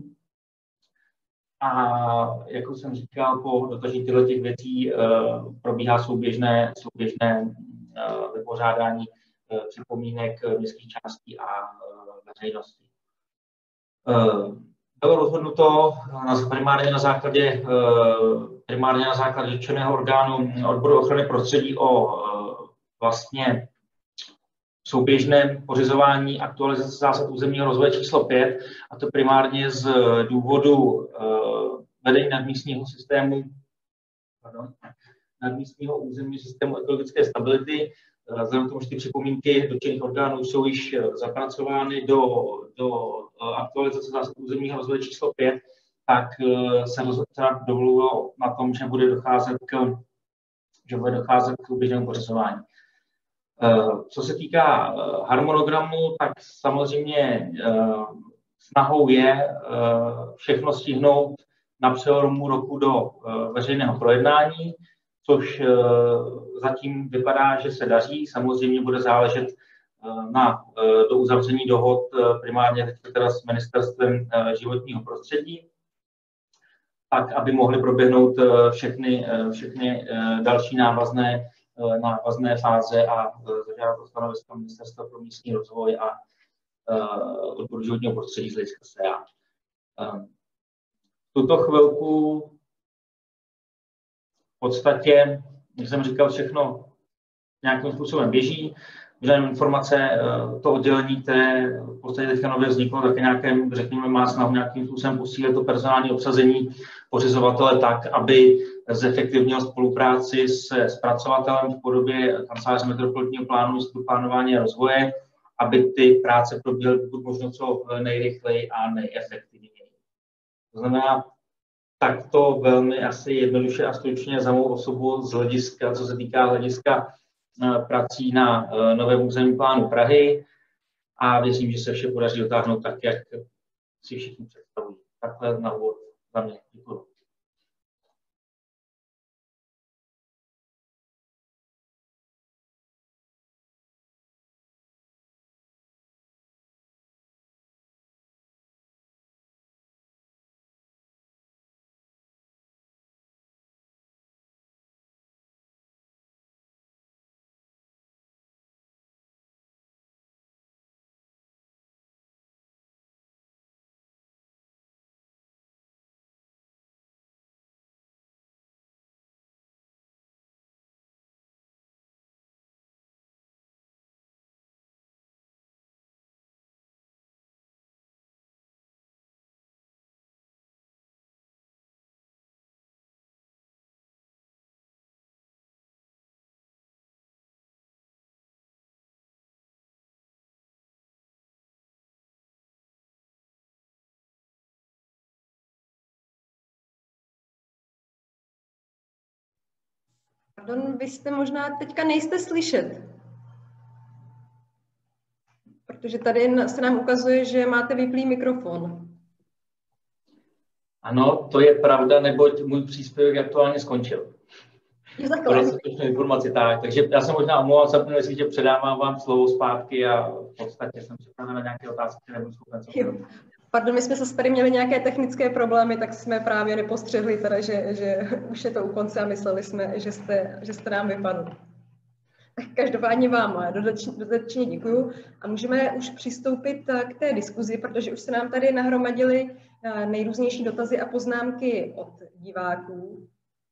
S4: A jak už jsem říkal, po dotažení těchto věcí probíhá souběžné vypořádání připomínek městských částí a veřejnosti. Bylo rozhodnuto primárně na základě dotčeného orgánu odboru ochrany prostředí o vlastně souběžném pořizování aktualizace zásad územního rozvoje číslo 5, a to primárně z důvodu vedení nadmístního územního systému ekologické stability. Vzhledem k tomu, že ty připomínky dotčených orgánů jsou již zapracovány do aktualizace zásad územního rozvoje číslo 5, tak se dovolilo na tom, že bude docházet k že bude docházet k průběžnému pořizování. Co se týká harmonogramu, tak samozřejmě snahou je všechno stihnout na přelomu roku do veřejného projednání, což zatím vypadá, že se daří. Samozřejmě bude záležet do uzavření dohod primárně teď teda s Ministerstvem životního prostředí, tak aby mohly proběhnout všechny další návazné fáze a zažádat o stanoviska Ministerstva pro místní rozvoj a odboru životního prostředí z hlediska SEA. V tuto chvilku v podstatě, jak jsem říkal, všechno nějakým způsobem běží. Možná informace, to oddělení, které v podstatě teďka nově vzniklo, také nějakém, řekněme, má snahu nějakým způsobem posílit to personální obsazení pořizovatele tak, aby zefektivnil spolupráci se zpracovatelem v podobě kanceláře metropolitního plánu, Institutu plánování a rozvoje, aby ty práce probíhaly pokud možno co nejrychleji a nejefektivněji. To znamená, takto velmi asi jednoduše a stručně za mou osobu z hlediska, co se týká hlediska prací na novém územním plánu Prahy a věřím, že se vše podaří dotáhnout tak, jak si všichni představují. Takhle na úvod za mě. Děkuji.
S1: Pardon, vy jste možná teďka nejste slyšet. Protože tady se nám ukazuje, že máte vyplý mikrofon.
S4: Ano, to je pravda, neboť můj příspěvek aktuálně skončil. Informaci, tak. Takže já se možná omlouvám, jestli tě předávám vám slovo zpátky a v podstatě jsem připraven na nějaké otázky, nebudu schopen.
S1: Pardon, my jsme se tady měli nějaké technické problémy, tak jsme právě nepostřehli, teda, že už je to u konce a mysleli jsme, že jste nám vypadl. Každopádně vám dodatečně děkuju a můžeme už přistoupit k té diskuzi, protože už se nám tady nahromadily nejrůznější dotazy a poznámky od diváků.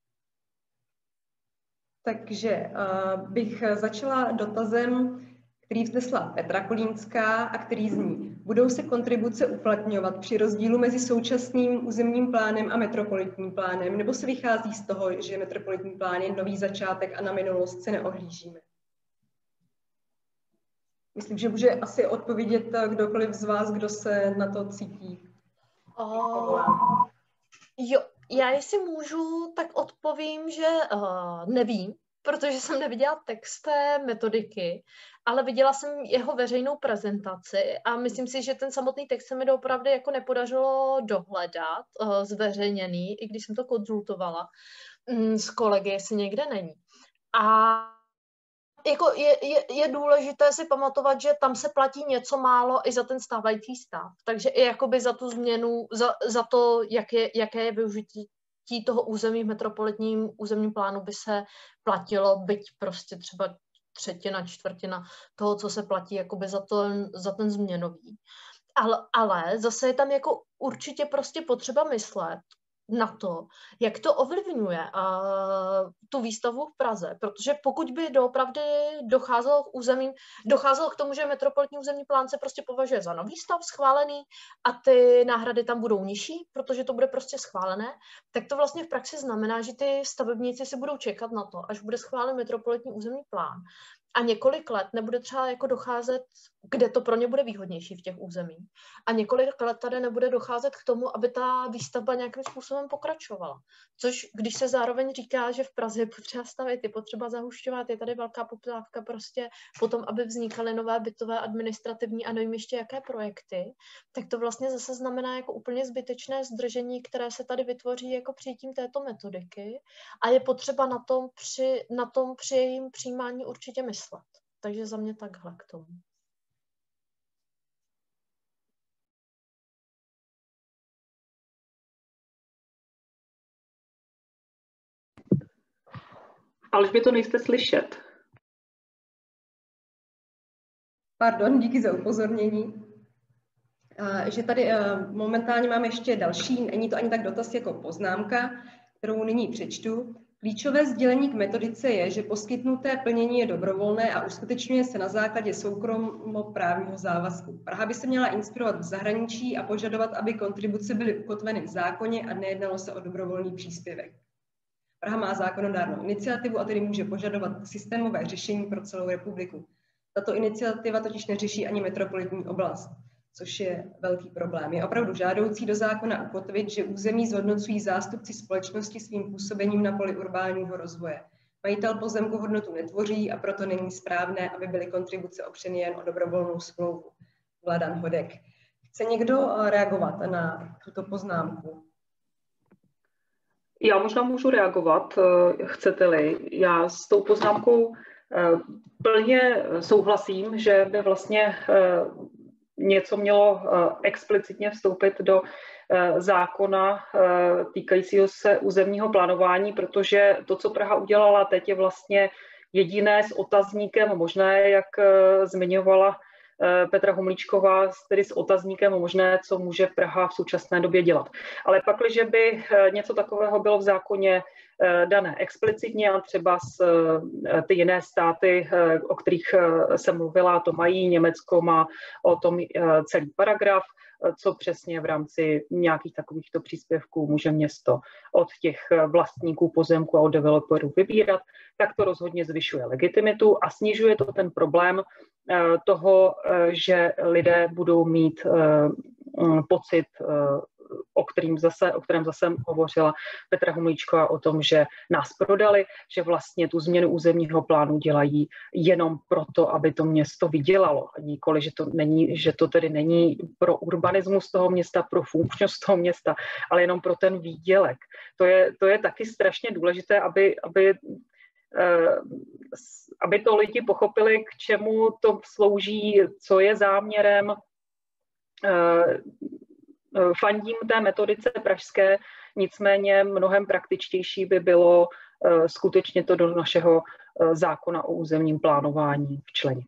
S1: Takže bych začala dotazem, který vznesla Petra Kolínská a který zní: budou se kontribuce uplatňovat při rozdílu mezi současným územním plánem a metropolitním plánem, nebo se vychází z toho, že metropolitní plán je nový začátek a na minulost se neohlížíme? Myslím, že může asi odpovědět kdokoliv z vás, kdo se na to cítí.
S3: Jo, já jestli můžu, tak odpovím, že nevím, protože jsem neviděla text té metodiky, ale viděla jsem jeho veřejnou prezentaci a myslím si, že ten samotný text se mi doopravdy jako nepodařilo dohledat, zveřejněný, i když jsem to konzultovala s kolegy, jestli někde není. A jako je důležité si pamatovat, že tam se platí něco málo i za ten stávající stav. Takže i jakoby za tu změnu, za to, jaké je využití toho území v metropolitním územním plánu by se platilo, byť prostě třeba třetina, čtvrtina toho, co se platí jakoby za ten změnový. Ale zase je tam jako určitě prostě potřeba myslet na to, jak to ovlivňuje tu výstavbu v Praze, protože pokud by doopravdy docházelo k tomu, že metropolitní územní plán se prostě považuje za nový stav schválený a ty náhrady tam budou nižší, protože to bude prostě schválené, tak to vlastně v praxi znamená, že ty stavebníci si budou čekat na to, až bude schválen metropolitní územní plán. A několik let nebude třeba jako docházet, kde to pro ně bude výhodnější v těch územích. A několik let tady nebude docházet k tomu, aby ta výstavba nějakým způsobem pokračovala. Což, když se zároveň říká, že v Praze je potřeba stavit, je potřeba zahušťovat, je tady velká poptávka prostě potom, aby vznikaly nové bytové, administrativní a nevím ještě jaké projekty, tak to vlastně zase znamená jako úplně zbytečné zdržení, které se tady vytvoří jako přijetím této metodiky a je potřeba na tom při jejím přijímání určitě myslet. Takže za mě takhle k tomu.
S2: Alžběto, nejste slyšet.
S1: Pardon, díky za upozornění. Že tady momentálně máme ještě další, není to ani tak dotaz jako poznámka, kterou nyní přečtu. Klíčové sdělení k metodice je, že poskytnuté plnění je dobrovolné a uskutečňuje se na základě soukromoprávního závazku. Praha by se měla inspirovat v zahraničí a požadovat, aby kontribuce byly ukotveny v zákoně a nejednalo se o dobrovolný příspěvek. Praha má zákonodárnou iniciativu a tedy může požadovat systémové řešení pro celou republiku. Tato iniciativa totiž neřeší ani metropolitní oblast, což je velký problém. Je opravdu žádoucí do zákona ukotvit, že území zhodnocují zástupci společnosti svým působením na poli urbánního rozvoje. Majitel pozemku hodnotu netvoří a proto není správné, aby byly kontribuce opřeny jen o dobrovolnou smlouvu. Vladan Hodek. Chce někdo reagovat na tuto poznámku?
S2: Já možná můžu reagovat, chcete-li. Já s tou poznámkou plně souhlasím, že by vlastně něco mělo explicitně vstoupit do zákona týkajícího se územního plánování, protože to, co Praha udělala teď, je vlastně jediné s otazníkem možné, jak zmiňovala Petra Humlíčková, tedy s otazníkem možné, co může Praha v současné době dělat. Ale pakliže by něco takového bylo v zákoně dané explicitně a třeba ty jiné státy, o kterých jsem mluvila, to mají, Německo má o tom celý paragraf, co přesně v rámci nějakých takovýchto příspěvků může město od těch vlastníků pozemku a od developerů vybírat, tak to rozhodně zvyšuje legitimitu a snižuje to ten problém toho, že lidé budou mít pocit, o kterém zase hovořila Petra Humlíčková, o tom, že nás prodali, že vlastně tu změnu územního plánu dělají jenom proto, aby to město vydělalo. Nikoli, že to tedy není pro urbanismus toho města, pro funkčnost toho města, ale jenom pro ten výdělek. To je taky strašně důležité, aby to lidi pochopili, k čemu to slouží, co je záměrem. Fandím té metodice pražské, nicméně mnohem praktičtější by bylo skutečně to do našeho zákona o územním plánování včlenit.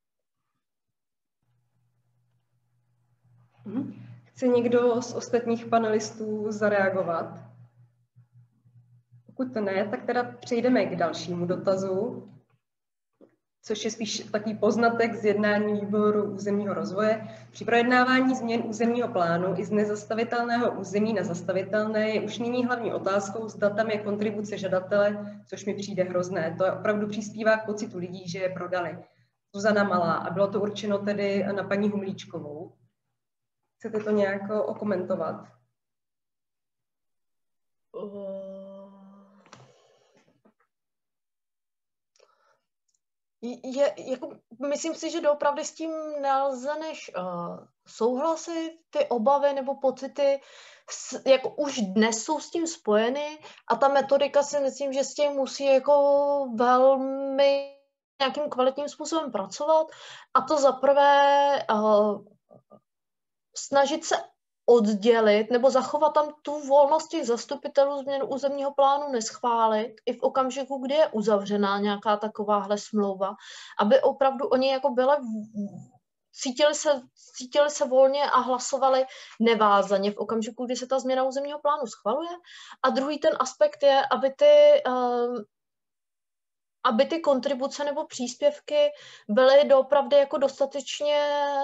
S1: Chce někdo z ostatních panelistů zareagovat? Pokud to ne, tak teda přejdeme k dalšímu dotazu, což je spíš takový poznatek z jednání výboru územního rozvoje. Při projednávání změn územního plánu i z nezastavitelného území na zastavitelné je už nyní hlavní otázkou, zda tam je kontribuce žadatele, což mi přijde hrozné. To opravdu přispívá k pocitu lidí, že je prodali. Zuzana Malá, a bylo to určeno tedy na paní Humlíčkovou. Chcete to nějak okomentovat?
S3: Myslím si, že doopravdy s tím nelze než souhlasit. Ty obavy nebo pocity jako už dnes jsou s tím spojeny a ta metodika si myslím, že s tím musí jako velmi nějakým kvalitním způsobem pracovat. A to zaprvé snažit se oddělit nebo zachovat tam tu volnost těch zastupitelů změnu územního plánu neschválit i v okamžiku, kdy je uzavřená nějaká takováhle smlouva, aby opravdu oni jako cítili se volně a hlasovali nevázaně v okamžiku, kdy se ta změna územního plánu schvaluje. A druhý ten aspekt je, aby ty kontribuce nebo příspěvky byly doopravdy jako dostatečně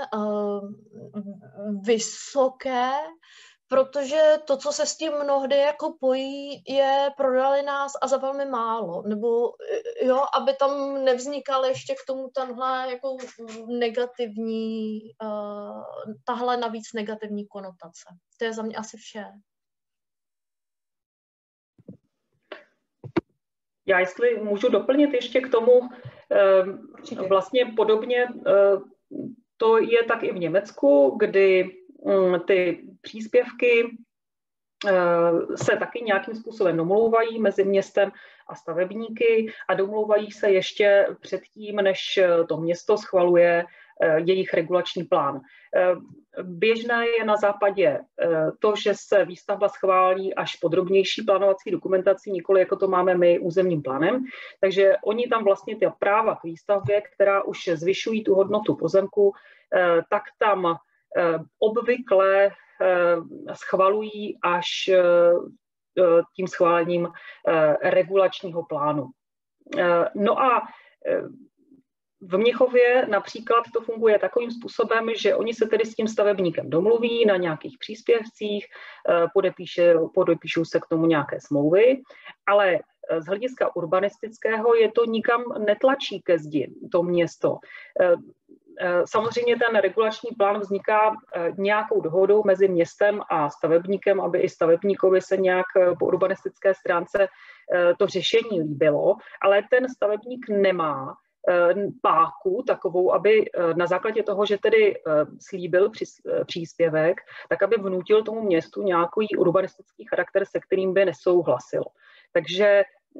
S3: vysoké, protože to, co se s tím mnohdy jako pojí, je prodali nás a za velmi málo. Nebo jo, aby tam nevznikal ještě k tomu tenhle jako negativní, tahle navíc negativní konotace. To je za mě asi vše.
S2: Já jestli můžu doplnit ještě k tomu, vlastně podobně to je tak i v Německu, kdy ty příspěvky se taky nějakým způsobem domlouvají mezi městem a stavebníky a domlouvají se ještě předtím, než to město schvaluje jejich regulační plán. Běžné je na západě to, že se výstavba schválí až podrobnější plánovací dokumentací, nikoli jako to máme my územním plánem. Takže oni tam vlastně ty práva k výstavbě, která už zvyšují tu hodnotu pozemku, tak tam obvykle schvalují až tím schválením regulačního plánu. No a v Mnichově například to funguje takovým způsobem, že oni se tedy s tím stavebníkem domluví na nějakých příspěvcích, podepíšou se k tomu nějaké smlouvy, ale z hlediska urbanistického je to nikam netlačí ke zdi, to město. Samozřejmě ten regulační plán vzniká nějakou dohodou mezi městem a stavebníkem, aby i stavebníkovi se nějak po urbanistické stránce to řešení líbilo, ale ten stavebník nemá páku takovou, aby na základě toho, že tedy slíbil příspěvek, tak aby vnutil tomu městu nějaký urbanistický charakter, se kterým by nesouhlasil. Takže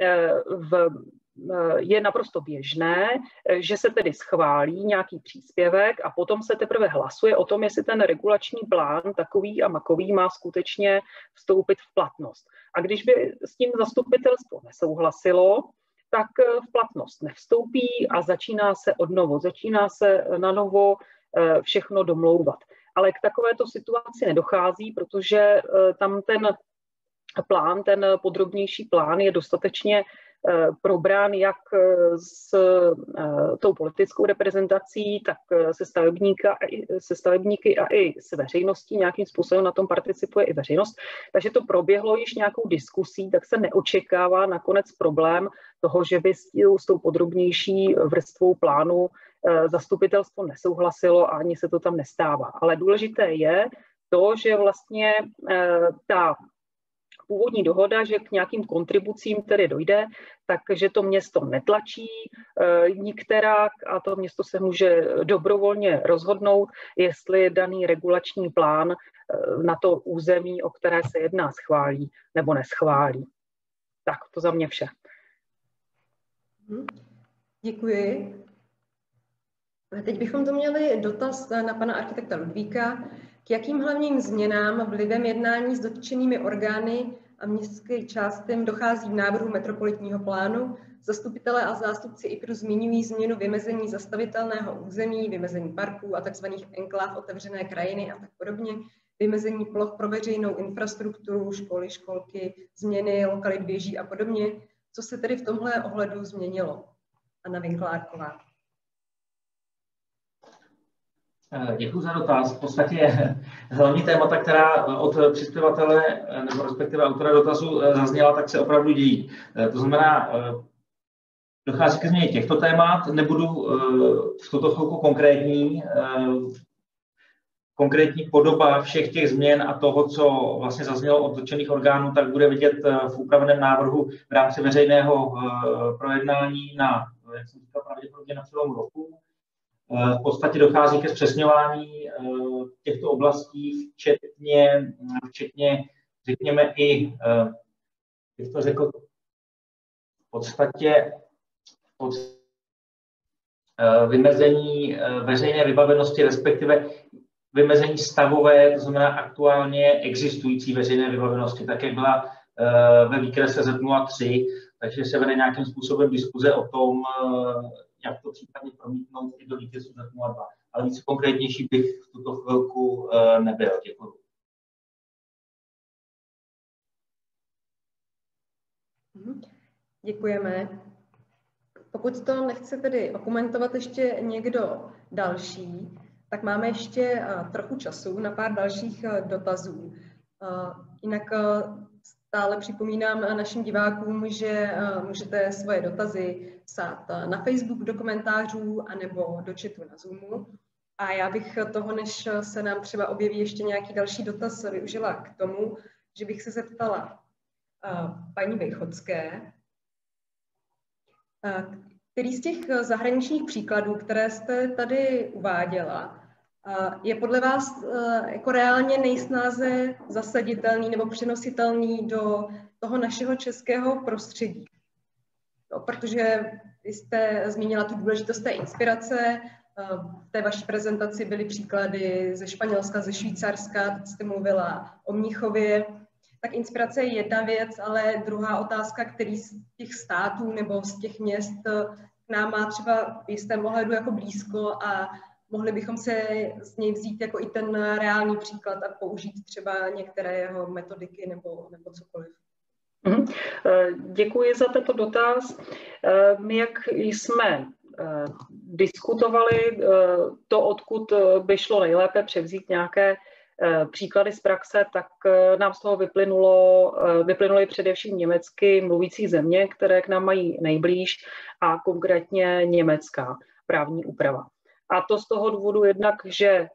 S2: je naprosto běžné, že se tedy schválí nějaký příspěvek a potom se teprve hlasuje o tom, jestli ten regulační plán takový a makový má skutečně vstoupit v platnost. A když by s tím zastupitelstvo nesouhlasilo, tak v platnost nevstoupí a začíná se odnovu, začíná se na novo všechno domlouvat. Ale k takovéto situaci nedochází, protože tam ten plán, ten podrobnější plán je dostatečně probrán jak s tou politickou reprezentací, tak se stavebníky a i s veřejností. Nějakým způsobem na tom participuje i veřejnost. Takže to proběhlo již nějakou diskusí, tak se neočekává nakonec problém toho, že by s tou podrobnější vrstvou plánu zastupitelstvo nesouhlasilo a ani se to tam nestává. Ale důležité je to, že vlastně ta původní dohoda, že k nějakým kontribucím tedy dojde, takže to město netlačí nikterak a to město se může dobrovolně rozhodnout, jestli daný regulační plán na to území, o které se jedná, schválí nebo neschválí. Tak to za mě vše.
S1: Děkuji. Teď bychom to měli dotaz na pana architekta Ludvíka. K jakým hlavním změnám vlivem jednání s dotčenými orgány a městským částem dochází v návrhu metropolitního plánu? Zastupitelé a zástupci IPRu zmiňují změnu vymezení zastavitelného území, vymezení parků a tzv. Enkláv otevřené krajiny a tak podobně, vymezení ploch pro veřejnou infrastrukturu, školy, školky, změny lokalit věží a podobně. Co se tedy v tomhle ohledu změnilo? Anna Vinklárková.
S4: Děkuji za dotaz. V podstatě hlavní témata, která od přispěvatele nebo respektive autora dotazu zazněla, tak se opravdu dějí. To znamená, dochází ke změně těchto témat. Nebudu v tuto chvilku konkrétní podoba všech těch změn a toho, co vlastně zaznělo od dotčených orgánů, tak bude vidět v upraveném návrhu v rámci veřejného projednání na, jak jsem říkal, pravděpodobně na celou roku. V podstatě dochází ke zpřesňování těchto oblastí, včetně řekněme i, jak to řekl, v podstatě vymezení veřejné vybavenosti, respektive vymezení stavové, to znamená aktuálně existující veřejné vybavenosti, tak jak byla ve výkrese Z03, takže se vede nějakým způsobem diskuze o tom, jak to případně promítnout i do výkresu Z02. Ale víc konkrétnější bych v tuto chvilku nebyl. Děkuji.
S1: Děkujeme. Pokud to nechce tedy okomentovat ještě někdo další, tak máme ještě trochu času na pár dalších dotazů. Jinak stále připomínám našim divákům, že můžete svoje dotazy psát na Facebook do komentářů anebo do chatu na Zoomu. A já bych toho, než se nám třeba objeví ještě nějaký další dotaz, využila k tomu, že bych se zeptala paní Vejchodské, Který z těch zahraničních příkladů, které jste tady uváděla, je podle vás jako reálně nejsnáze zasaditelný nebo přenositelný do toho našeho českého prostředí? No, protože vy jste zmínila tu důležitost té inspirace, v té vaší prezentaci byly příklady ze Španělska, ze Švýcarska, teď jste mluvila o Mnichově. Tak inspirace je jedna věc, ale druhá otázka, který z těch států nebo z těch měst k nám má třeba v jistém ohledu jako blízko a mohli bychom se z něj vzít jako i ten reálný příklad a použít třeba některé jeho metodiky nebo cokoliv.
S2: Děkuji za tento dotaz. My, jak jsme diskutovali, to, odkud by šlo nejlépe převzít nějaké příklady z praxe, tak nám z toho vyplynuly především německy mluvící země, které k nám mají nejblíž, a konkrétně německá právní úprava. A to z toho důvodu jednak, že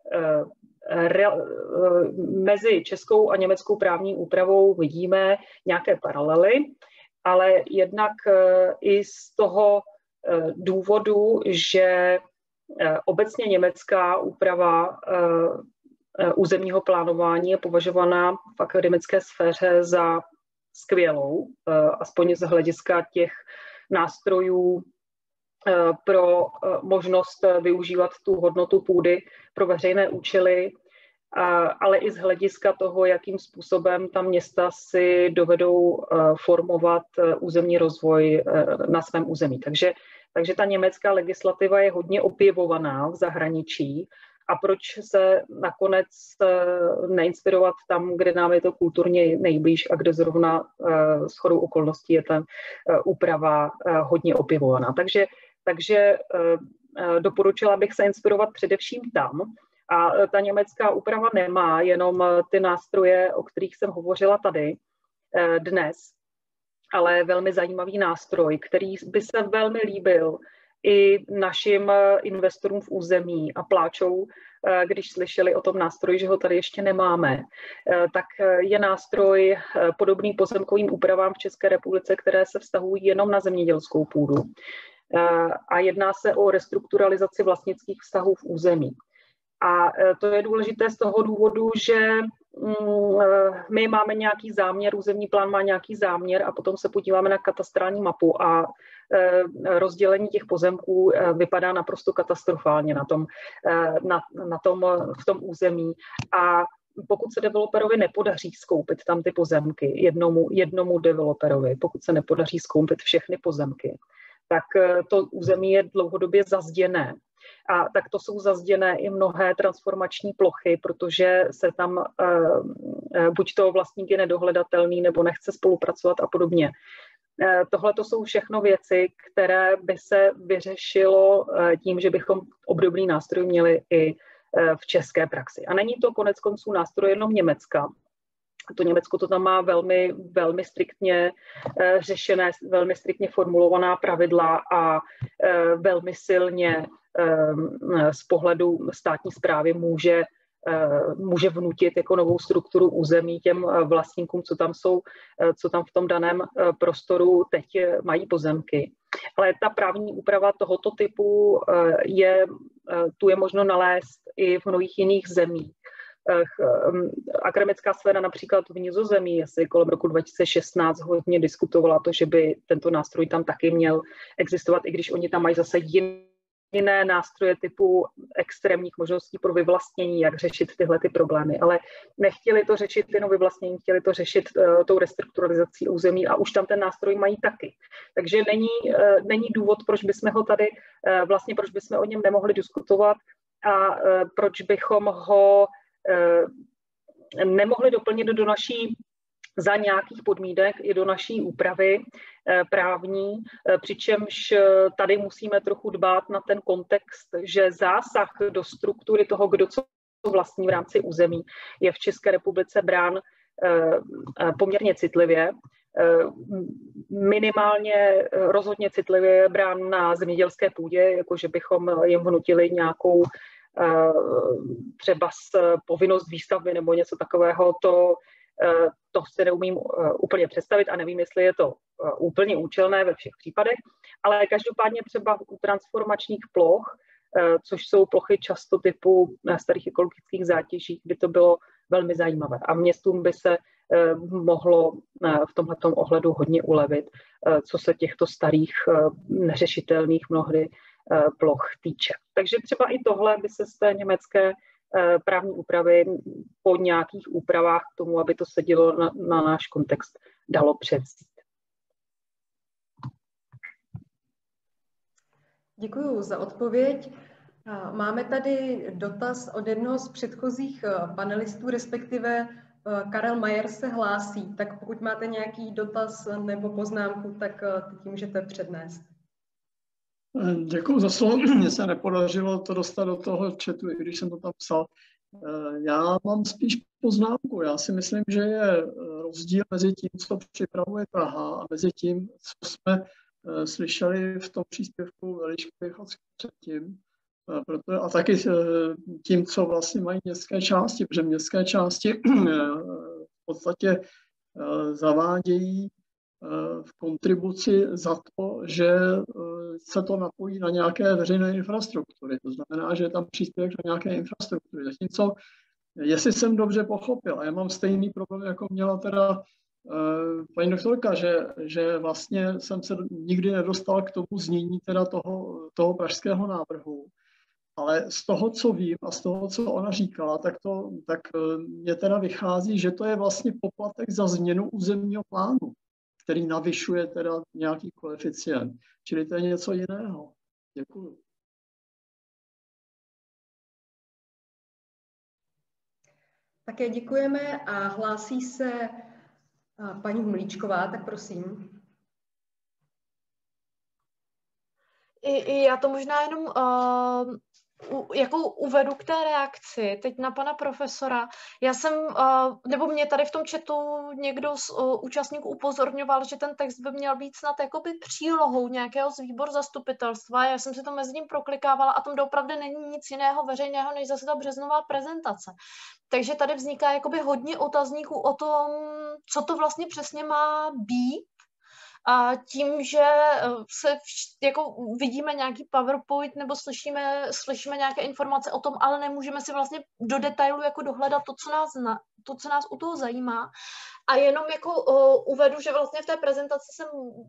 S2: mezi českou a německou právní úpravou vidíme nějaké paralely, ale jednak i z toho důvodu, že obecně německá úprava územního plánování je považovaná v akademické sféře za skvělou, aspoň z hlediska těch nástrojů pro možnost využívat tu hodnotu půdy pro veřejné účely, ale i z hlediska toho, jakým způsobem ta města si dovedou formovat územní rozvoj na svém území. Takže ta německá legislativa je hodně objevovaná v zahraničí. A proč se nakonec neinspirovat tam, kde nám je to kulturně nejblíž a kde zrovna shodou okolností je ta úprava hodně objevovaná. Takže doporučila bych se inspirovat především tam. A ta německá úprava nemá jenom ty nástroje, o kterých jsem hovořila tady dnes, ale velmi zajímavý nástroj, který by se velmi líbil i našim investorům v území a pláčou, když slyšeli o tom nástroji, že ho tady ještě nemáme, tak je nástroj podobný pozemkovým úpravám v České republice, které se vztahují jenom na zemědělskou půdu. A jedná se o restrukturalizaci vlastnických vztahů v území. A to je důležité z toho důvodu, že my máme nějaký záměr, územní plán má nějaký záměr a potom se podíváme na katastrální mapu a rozdělení těch pozemků vypadá naprosto katastrofálně v tom území. A pokud se developerovi nepodaří skoupit tam ty pozemky, jednomu developerovi, pokud se nepodaří skoupit všechny pozemky, tak to území je dlouhodobě zazděné. A takto jsou zazděné i mnohé transformační plochy, protože se tam buď to vlastník je nedohledatelný, nebo nechce spolupracovat a podobně. Tohle to jsou všechno věci, které by se vyřešilo tím, že bychom obdobný nástroj měli i v české praxi. A není to konec konců nástroj jenom Německa. To Německo to tam má velmi, velmi striktně řešené, velmi striktně formulovaná pravidla a velmi silně z pohledu státní správy může vnutit jako novou strukturu území těm vlastníkům, co tam v tom daném prostoru teď mají pozemky. Ale ta právní úprava tohoto typu tu je možno nalézt i v mnohých jiných zemích. Akademická sféra například v Nizozemí asi kolem roku 2016 hodně diskutovala to, že by tento nástroj tam taky měl existovat, i když oni tam mají zase jiné nástroje typu extrémních možností pro vyvlastnění, jak řešit tyhle ty problémy, ale nechtěli to řešit jenom vyvlastnění, chtěli to řešit tou restrukturalizací území a už tam ten nástroj mají taky. Takže není důvod, proč bychom ho tady, proč bychom o něm nemohli diskutovat a proč bychom ho nemohli doplnit do naší za nějakých podmínek i do naší úpravy právní, přičemž tady musíme trochu dbát na ten kontext, že zásah do struktury toho, kdo co vlastní v rámci území, je v České republice brán poměrně citlivě. Minimálně rozhodně citlivě je brán na zemědělské půdě, jakože bychom jim vnutili nějakou třeba povinnost výstavby nebo něco takového, To si neumím úplně představit a nevím, jestli je to úplně účelné ve všech případech, ale každopádně třeba u transformačních ploch, což jsou plochy často typu starých ekologických zátěží, by to bylo velmi zajímavé. A městům by se mohlo v tomhletom ohledu hodně ulevit, co se těchto starých neřešitelných mnohdy ploch týče. Takže třeba i tohle by se z té německé právní úpravy po nějakých úpravách k tomu, aby to sedělo na náš kontext, dalo převzít.
S1: Děkuji za odpověď. Máme tady dotaz od jednoho z předchozích panelistů, respektive Karel Majer se hlásí, tak pokud máte nějaký dotaz nebo poznámku, tak teď můžete přednést.
S5: Děkuji za slovo. Mně se nepodařilo to dostat do toho chatu, i když jsem to tam psal. Já mám spíš poznámku. Já si myslím, že je rozdíl mezi tím, co připravuje Praha a mezi tím, co jsme slyšeli v tom příspěvku Elišky Chodské předtím. A taky tím, co vlastně mají městské části, protože městské části v podstatě zavádějí v kontribuci za to, že se to napojí na nějaké veřejné infrastruktury. To znamená, že je tam příspěvek na nějaké infrastruktury. Zatímco, jestli jsem dobře pochopil, a já mám stejný problém, jako měla teda paní doktorka, že vlastně jsem se nikdy nedostal k tomu znění teda toho pražského návrhu. Ale z toho, co vím a z toho, co ona říkala, tak mě teda vychází, že to je vlastně poplatek za změnu územního plánu, který navyšuje teda nějaký koeficient. Čili to je něco jiného. Děkuju.
S1: Také děkujeme a hlásí se paní Humlíčková, tak prosím.
S3: Já to možná jenom jako uvedu k té reakci, teď na pana profesora. Já jsem, nebo mě tady v tom chatu někdo z účastníků upozorňoval, že ten text by měl být snad jakoby přílohou nějakého z výboru zastupitelstva. Já jsem si to mezi ním proklikávala a tam doopravdy není nic jiného veřejného, než zase ta březnová prezentace. Takže tady vzniká jakoby hodně otazníků o tom, co to vlastně přesně má být. A tím, že se jako vidíme nějaký PowerPoint nebo slyšíme nějaké informace o tom, ale nemůžeme si vlastně do detailu jako dohledat to, co nás u toho zajímá. A jenom jako uvedu, že vlastně v té prezentaci jsem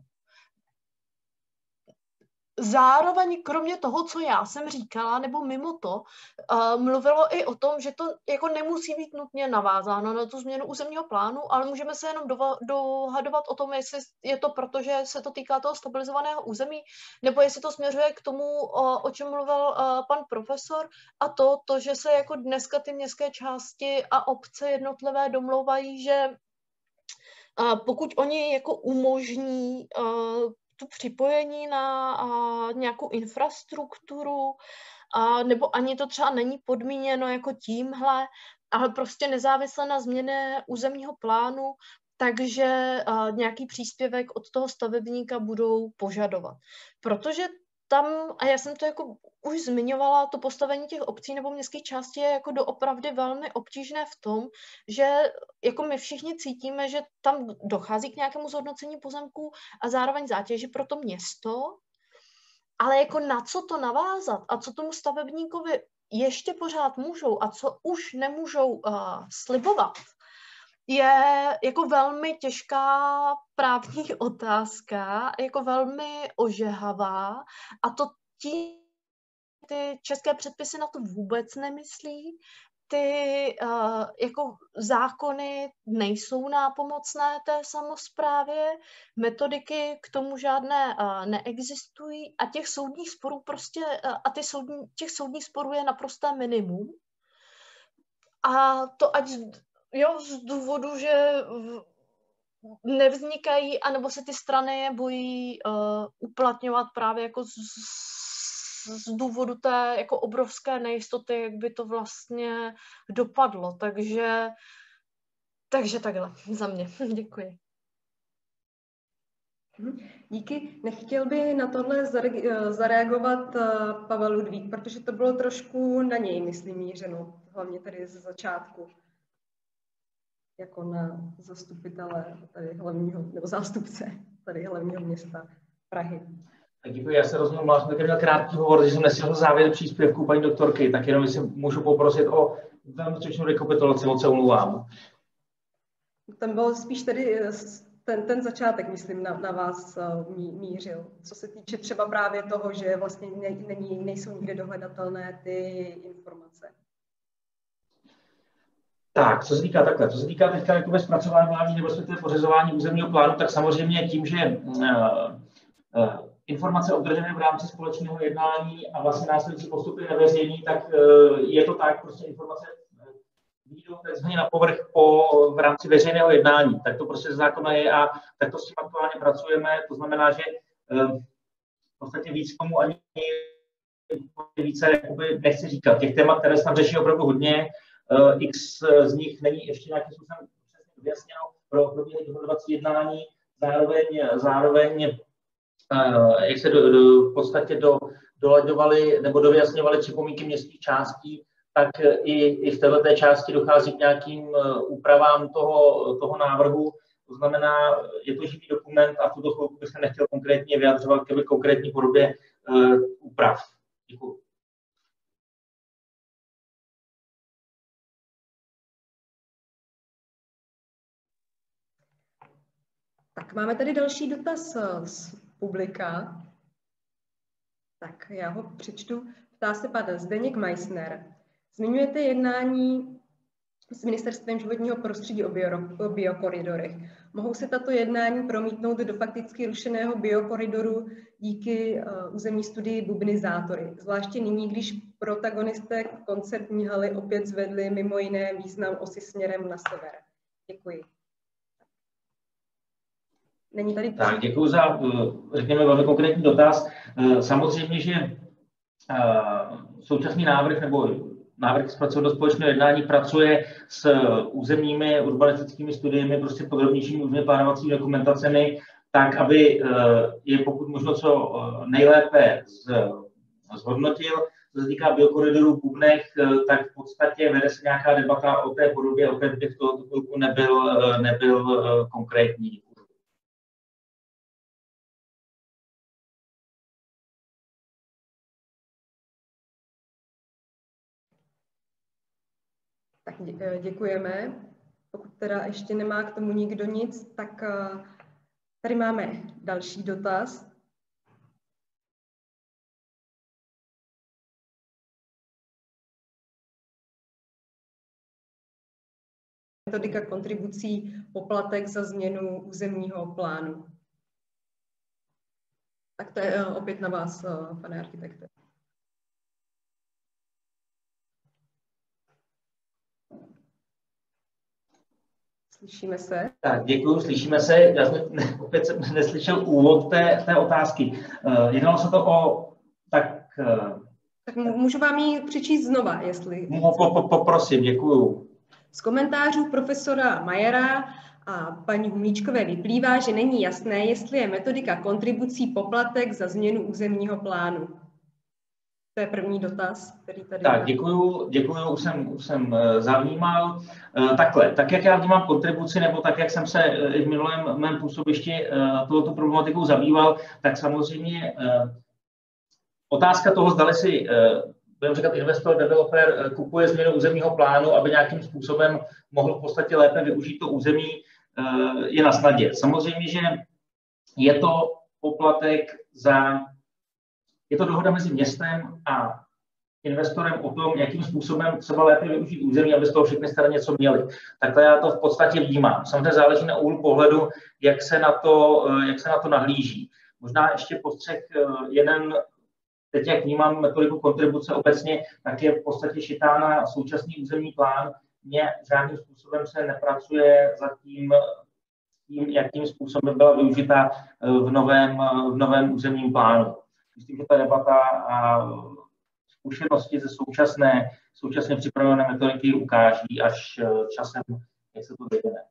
S3: zároveň kromě toho, co já jsem říkala, nebo mimo to, mluvilo i o tom, že to jako nemusí být nutně navázáno na tu změnu územního plánu, ale můžeme se jenom dohadovat o tom, jestli je to proto, že se to týká toho stabilizovaného území, nebo jestli to směřuje k tomu, o čem mluvil pan profesor, a to, že se jako dneska ty městské části a obce jednotlivé domlouvají, že pokud oni jako umožní tu připojení na nějakou infrastrukturu, nebo ani to třeba není podmíněno jako tímhle, ale prostě nezávisle na změně územního plánu, takže nějaký příspěvek od toho stavebníka budou požadovat. Protože tam, a já jsem to jako už zmiňovala, to postavení těch obcí nebo městských částí je jako doopravdy velmi obtížné v tom, že jako my všichni cítíme, že tam dochází k nějakému zhodnocení pozemků a zároveň zátěži pro to město, ale jako na co to navázat a co tomu stavebníkovi ještě pořád můžou a co už nemůžou slibovat, je jako velmi těžká právní otázka, jako velmi ožehavá, a to ty české předpisy na to vůbec nemyslí. Ty jako zákony nejsou nápomocné té samosprávě, metodiky k tomu žádné neexistují a těch soudních sporů těch soudních sporů je naprosté minimum. A to ať z důvodu, že nevznikají, anebo se ty strany je bojí uplatňovat právě jako z důvodu té jako obrovské nejistoty, jak by to vlastně dopadlo. Takže takhle za mě. Děkuji.
S1: Díky. Nechtěl by na tohle zareagovat Pavel Ludvík, protože to bylo trošku na něj, myslím, mířeno, hlavně tady ze začátku. jako na zastupitele tady hlavního, nebo zástupce tady hlavního města Prahy.
S4: Tak děkuji, já se rozumím, jsem měl krátký hovor, že jsem nestihl závěr příspěvku paní doktorky, tak jenom si můžu poprosit o velmi stručnou rekapitulaci, moc se omlouvám.
S1: Tam byl spíš tedy ten začátek, myslím, na vás mířil. Co se týče třeba právě toho, že vlastně nejsou nikde dohledatelné ty informace.
S4: Tak, co se týká takhle, co se týká teďka jakoby zpracování nebo pořizování územního plánu, tak samozřejmě tím, že informace obdržené v rámci společného jednání a vlastně následující postupy neveřejný, tak je to tak, prostě informace výjdou takzvaně na povrch v rámci veřejného jednání. Tak to prostě z zákona je a tak to s tím aktuálně pracujeme. To znamená, že v podstatě víc tomu ani více jakoby nechci říkat. Těch témat, které se tam řeší opravdu hodně, x z nich není ještě nějakým způsobem přesně vyjasněno pro probíhající dohodovací jednání. Zároveň jak se v podstatě dolaďovaly nebo dovyjasňovaly připomínky městských částí, tak i v této části dochází k nějakým úpravám toho návrhu. To znamená, je to živý dokument a v tuto chvilku bych se nechtěl konkrétně vyjadřovat k konkrétní podobě úprav. Děkuji.
S1: Tak máme tady další dotaz z publika. Tak já ho přečtu. Ptá se pan Zdeněk Meissner. Zmiňujete jednání s Ministerstvem životního prostředí o biokoridorech. Mohou se tato jednání promítnout do fakticky rušeného biokoridoru díky územní studii bubnizátory, zvláště nyní, když protagonisté koncertní haly opět zvedli mimo jiné význam osy směrem na sever. Děkuji. Není tady
S4: tak, děkuji za, řekněme, velmi konkrétní dotaz. Samozřejmě, že současný návrh nebo návrh zpracovat do společného jednání pracuje s územními urbanistickými studiemi, prostě podrobnějšími územně plánovacími dokumentacemi, tak aby je pokud možno co nejlépe zhodnotil. Co se týká biokoridoru v Bubnech, tak v podstatě vede se nějaká debata o té podobě, opět bych to chvilku nebyl konkrétní.
S1: Tak děkujeme. Pokud teda ještě nemá k tomu nikdo nic, tak tady máme další dotaz. Metodika kontribucí, poplatek za změnu územního plánu. Tak to je opět na vás, pane architekte. Slyšíme se?
S4: Tak, děkuji, slyšíme se. Já jsem opět neslyšel úvod té otázky. Jednalo se to o...
S1: Tak můžu vám ji přečíst znova, jestli...
S4: Poprosím, děkuji.
S1: Z komentářů profesora Majera a paní Humíčkové vyplývá, že není jasné, jestli je metodika kontribucí poplatek za změnu územního plánu. To je první dotaz, který tady...
S4: Tak, děkuju, už jsem zavnímal. Takhle, tak jak já vnímám kontribuci, nebo tak, jak jsem se v minulém mém působišti touto problematikou zabýval, tak samozřejmě otázka toho, zdali si, budeme říkat, investor, developer kupuje změnu územního plánu, aby nějakým způsobem mohl v podstatě lépe využít to území, je na snadě. Samozřejmě, že je to poplatek je to dohoda mezi městem a investorem o tom, jakým způsobem třeba lépe využít území, aby z toho všechny strany něco měly. Takhle já to v podstatě vnímám. Samozřejmě záleží na úhlu pohledu, jak se na to nahlíží. Možná ještě postřeh jeden, teď jak vnímám metodiku kontribuce obecně, tak je v podstatě šitána současný územní plán. Mně žádným způsobem se nepracuje za tím, jakým způsobem byla využita v novém územním plánu. Myslím, že ta debata a zkušenosti ze současně připravené metodiky ukáží až časem, jak se to vyvine.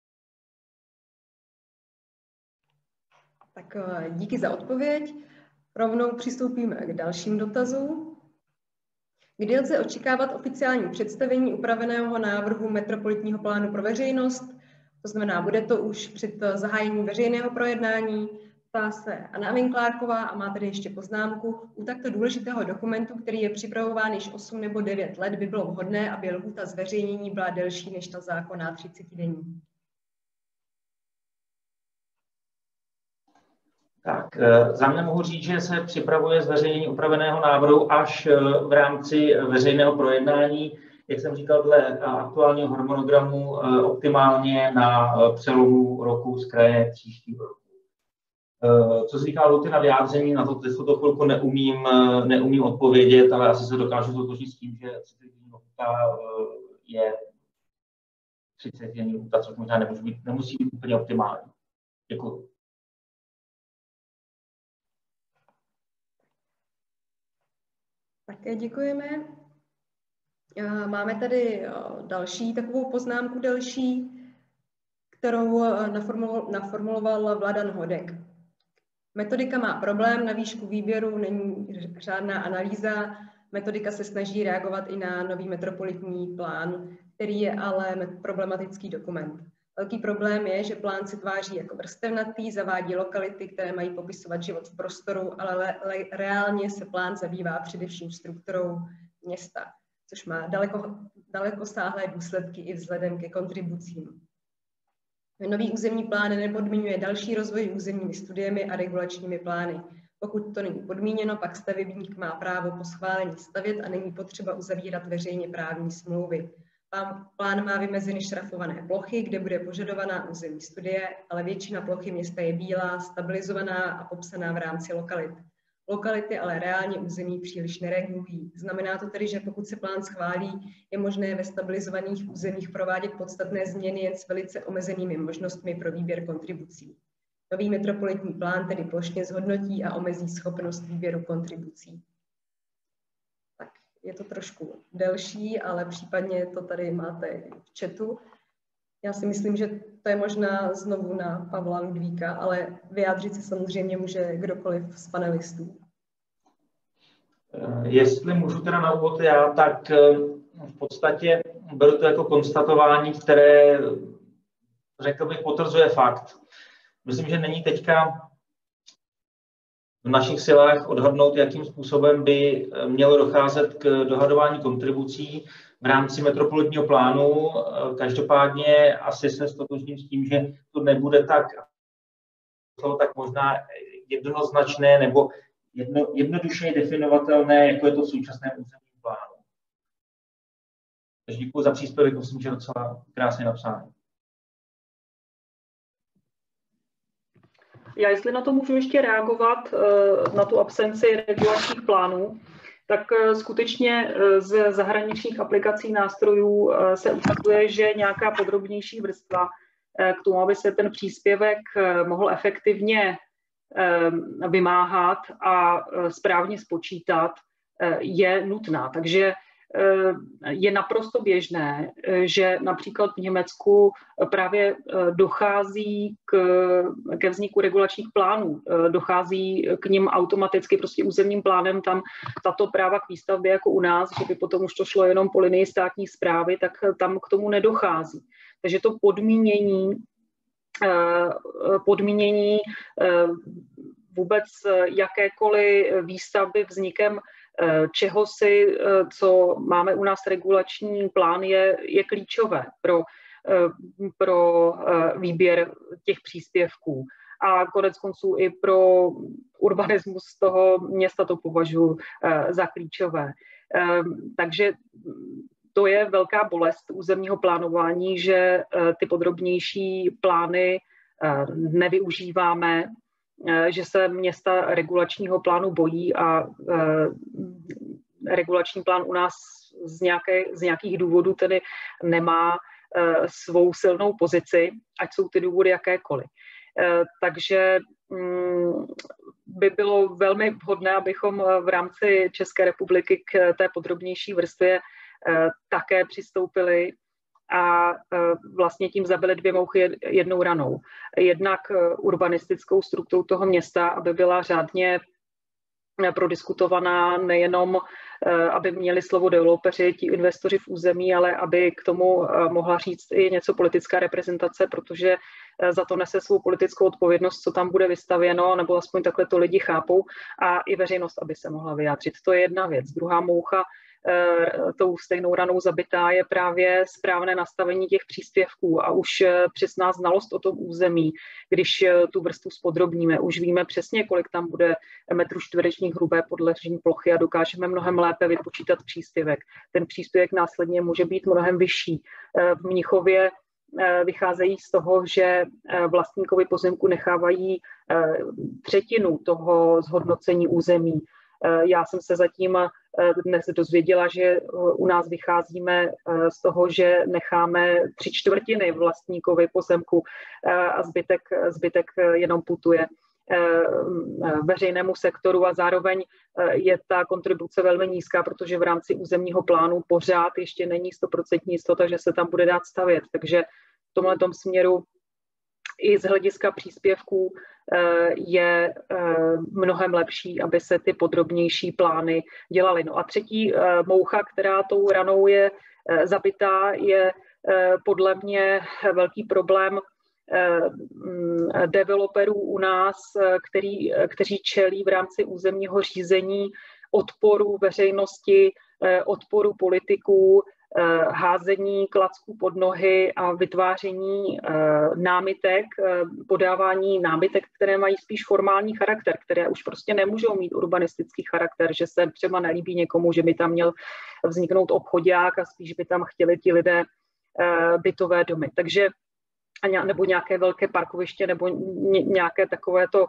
S1: Tak díky za odpověď. Rovnou přistoupíme k dalším dotazům. Kdy lze očekávat oficiální představení upraveného návrhu metropolitního plánu pro veřejnost? To znamená, bude to už před zahájením veřejného projednání? Ptá se Anna Winklářková a má tady ještě poznámku. U takto důležitého dokumentu, který je připravován již 8 nebo 9 let, by bylo vhodné, aby lhůta zveřejnění byla delší než ta zákonná 30denní.
S4: Tak, za mě mohu říct, že se připravuje zveřejnění upraveného návrhu až v rámci veřejného projednání, jak jsem říkal, dle aktuálního harmonogramu optimálně na přelomu roku z kraje příštího roku. Co se týká lhůty na vyjádření, na to tuto chvilku neumím odpovědět, ale asi se dokážu ztotožnit s tím, že 30denní lhůta je 30denní lhůta, což možná nemusí být úplně optimální. Děkuji.
S1: Také děkujeme. Máme tady další takovou poznámku delší, kterou naformuloval Vladan Hodek. Metodika má problém, na výšku výběru není žádná analýza. Metodika se snaží reagovat i na nový metropolitní plán, který je ale problematický dokument. Velký problém je, že plán se tváří jako vrstevnatý, zavádí lokality, které mají popisovat život v prostoru, ale reálně se plán zabývá především strukturou města, což má dalekosáhlé důsledky i vzhledem ke kontribucím. Nový územní plán nepodmiňuje další rozvoj územními studiemi a regulačními plány. Pokud to není podmíněno, pak stavebník má právo po schválení stavět a není potřeba uzavírat veřejně právní smlouvy. Plán má vymezeny šrafované plochy, kde bude požadovaná územní studie, ale většina plochy města je bílá, stabilizovaná a popsaná v rámci lokalit. Lokality ale reálně území příliš neregulují. Znamená to tedy, že pokud se plán schválí, je možné ve stabilizovaných územích provádět podstatné změny jen s velice omezenými možnostmi pro výběr kontribucí. Nový metropolitní plán tedy plošně zhodnotí a omezí schopnost výběru kontribucí. Tak je to trošku delší, ale případně to tady máte v chatu. Já si myslím, že to je možná znovu na Pavla Ludvíka, ale vyjádřit se samozřejmě může kdokoliv z panelistů.
S4: Jestli můžu teda na úvod já, tak v podstatě beru to jako konstatování, které, řekl bych, potvrzuje fakt. Myslím, že není teďka v našich silách odhadnout, jakým způsobem by mělo docházet k dohadování kontribucí v rámci metropolitního plánu. Každopádně asi se ztotožním s tím, že to nebude tak možná jednoznačné nebo jednoduše definovatelné, jako je to v současném územním plánu. Takže děkuji za příspěvek, myslím, že docela krásně napsaný.
S2: Já jestli na to můžu ještě reagovat, na tu absenci regulačních plánů, tak skutečně z zahraničních aplikací nástrojů se ukazuje, že nějaká podrobnější vrstva k tomu, aby se ten příspěvek mohl efektivně vymáhat a správně spočítat, je nutná. Takže je naprosto běžné, že například v Německu právě dochází ke vzniku regulačních plánů, dochází k nim automaticky prostě územním plánem, tam tato práva k výstavbě jako u nás, že by potom už to šlo jenom po linii státní správy, tak tam k tomu nedochází. Takže to podmínění vůbec jakékoliv výstavby vznikem čehosi, co máme u nás regulační plán, je klíčové pro výběr těch příspěvků. A konec konců i pro urbanismus toho města to považuji za klíčové. Takže to je velká bolest územního plánování, že ty podrobnější plány nevyužíváme, že se města regulačního plánu bojí a regulační plán u nás z nějakých důvodů tedy nemá svou silnou pozici, ať jsou ty důvody jakékoliv. Takže by bylo velmi vhodné, abychom v rámci České republiky k té podrobnější vrstvě také přistoupili a vlastně tím zabili dvě mouchy jednou ranou. Jednak urbanistickou strukturou toho města, aby byla řádně prodiskutovaná nejenom, aby měli slovo developeři, ti investoři v území, ale aby k tomu mohla říct i něco politická reprezentace, protože za to nese svou politickou odpovědnost, co tam bude vystavěno, nebo aspoň takhle to lidi chápou, a i veřejnost, aby se mohla vyjádřit. To je jedna věc. Druhá moucha, tou stejnou ranou zabitá, je právě správné nastavení těch příspěvků a už přesná znalost o tom území, když tu vrstvu spodrobníme. Už víme přesně, kolik tam bude metrů čtverečních hrubé podležní plochy a dokážeme mnohem lépe vypočítat příspěvek. Ten příspěvek následně může být mnohem vyšší. V Mnichově vycházejí z toho, že vlastníkovi pozemku nechávají třetinu toho zhodnocení území. Já jsem se zatím dnes dozvěděla, že u nás vycházíme z toho, že necháme 3/4 vlastníkovi pozemku a zbytek jenom putuje veřejnému sektoru, a zároveň je ta kontribuce velmi nízká, protože v rámci územního plánu pořád ještě není 100% jistota, že se tam bude dát stavět. Takže v tomhletom směru i z hlediska příspěvků je mnohem lepší, aby se ty podrobnější plány dělaly. No a třetí moucha, která tou ranou je zabitá, je podle mě velký problém developerů u nás, kteří čelí v rámci územního řízení odporu veřejnosti, odporu politiků, házení klacků pod nohy a vytváření námitek, podávání námitek, které mají spíš formální charakter, které už prostě nemůžou mít urbanistický charakter, že se třeba nelíbí někomu, že by tam měl vzniknout obchodák a spíš by tam chtěli ti lidé bytové domy. Takže nebo nějaké velké parkoviště, nebo nějaké takovéto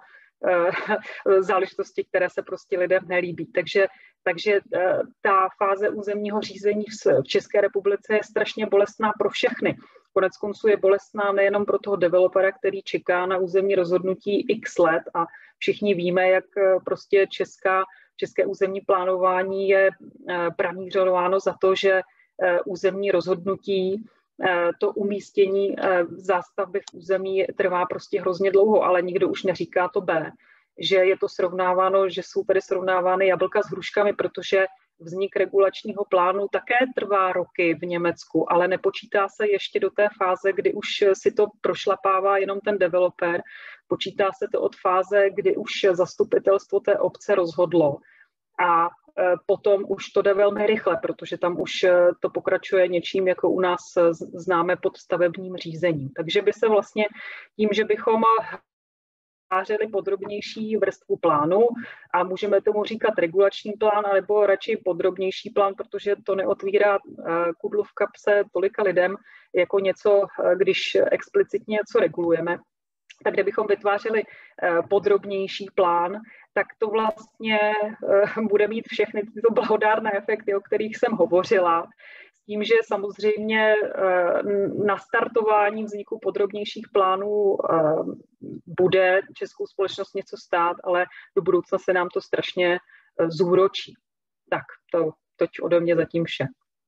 S2: záležitosti, které se prostě lidem nelíbí. Takže ta fáze územního řízení v České republice je strašně bolestná pro všechny. Konec konců je bolestná nejenom pro toho developera, který čeká na územní rozhodnutí x let, a všichni víme, jak prostě české územní plánování je pranířováno za to, že územní rozhodnutí, to umístění zástavby v území trvá prostě hrozně dlouho, ale nikdo už neříká to B, že je to srovnáváno, že jsou tady srovnávány jablka s hruškami, protože vznik regulačního plánu také trvá roky v Německu, ale nepočítá se ještě do té fáze, kdy už si to prošlapává jenom ten developer, počítá se to od fáze, kdy už zastupitelstvo té obce rozhodlo. A potom už to jde velmi rychle, protože tam už to pokračuje něčím, jako u nás známe pod stavebním řízením. Takže by se vlastně tím, že bychom vytvářeli podrobnější vrstvu plánu, a můžeme tomu říkat regulační plán, nebo radši podrobnější plán, protože to neotvírá kudlu v kapse tolika lidem, jako něco, když explicitně něco regulujeme. Tak kdybychom vytvářeli podrobnější plán, tak to vlastně bude mít všechny tyto blahodárné efekty, o kterých jsem hovořila, s tím, že samozřejmě nastartování vzniku podrobnějších plánů bude českou společnost něco stát, ale do budoucna se nám to strašně zúročí. Tak toť ode mě zatím vše.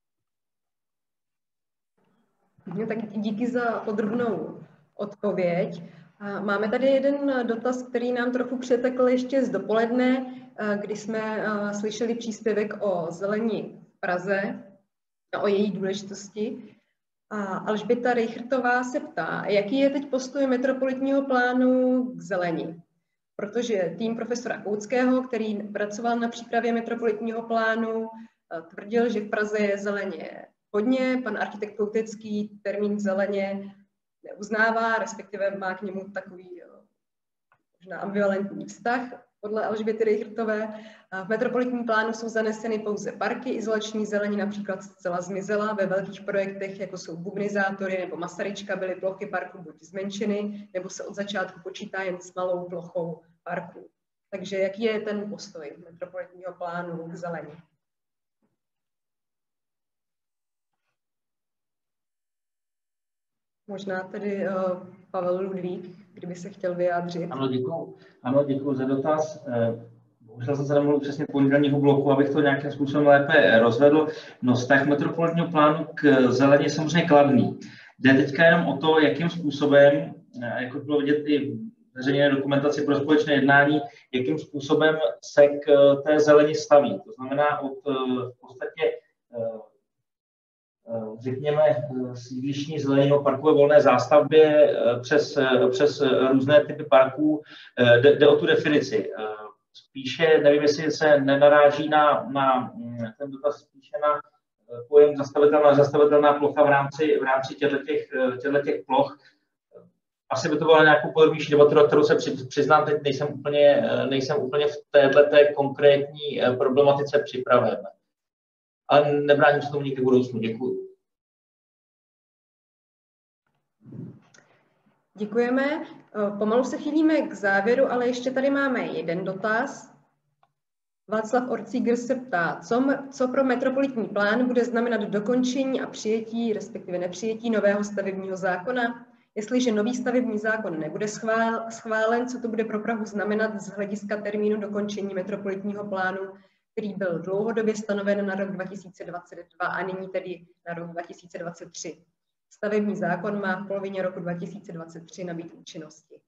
S1: Tak díky za podrobnou odpověď. Máme tady jeden dotaz, který nám trochu přetekl ještě z dopoledne, kdy jsme slyšeli příspěvek o zelení v Praze a o její důležitosti. A Alžběta Rejchrtová se ptá, jaký je teď postoj metropolitního plánu k zelení? Protože tým profesora Koutského, který pracoval na přípravě metropolitního plánu, tvrdil, že v Praze je zeleně hodně. Pan architekt Koutecký termín zeleně neuznává, respektive má k němu takový možná ambivalentní vztah podle Alžběty Rejchrtové. V metropolitním plánu jsou zaneseny pouze parky, izolační zelení například zcela zmizela. Ve velkých projektech, jako jsou bubnizátory nebo Masaryčka, byly plochy parku buď zmenšeny, nebo se od začátku počítá jen s malou plochou parku. Takže jaký je ten postoj metropolitního plánu k zelení? Možná tedy Pavel Ludvík, kdyby se chtěl vyjádřit.
S4: Ano, děkuji za dotaz. Bohužel jsem se nemluvil přesně pondělního bloku, abych to nějakým způsobem lépe rozvedl. No, vztah metropolitního plánu k zelení je samozřejmě kladný. Jde teďka jenom o to, jakým způsobem, jako bylo vidět i zveřejněné dokumentaci pro společné jednání, jakým způsobem se k té zeleni staví. To znamená od v podstatě řekněme sídlištní zelení o parkové volné zástavbě přes různé typy parků, jde o tu definici. Spíše, nevím, jestli se nenaráží na ten dotaz, spíše na pojem zastavitelná plocha v rámci těchto ploch. Asi by to byla nějakou podrobnější debatu, na kterou se přiznám, teď nejsem úplně v této konkrétní problematice připraven. Ale nebráním se tomu nikdy v budoucnu. Děkuji.
S1: Děkujeme. Pomalu se chýlíme k závěru, ale ještě tady máme jeden dotaz. Václav Orcíger se ptá, co pro metropolitní plán bude znamenat dokončení a přijetí, respektive nepřijetí nového stavebního zákona. Jestliže nový stavební zákon nebude schválen, co to bude pro Prahu znamenat z hlediska termínu dokončení metropolitního plánu, který byl dlouhodobě stanoven na rok 2022 a nyní tedy na rok 2023. Stavební zákon má v polovině roku 2023 nabýt účinnosti.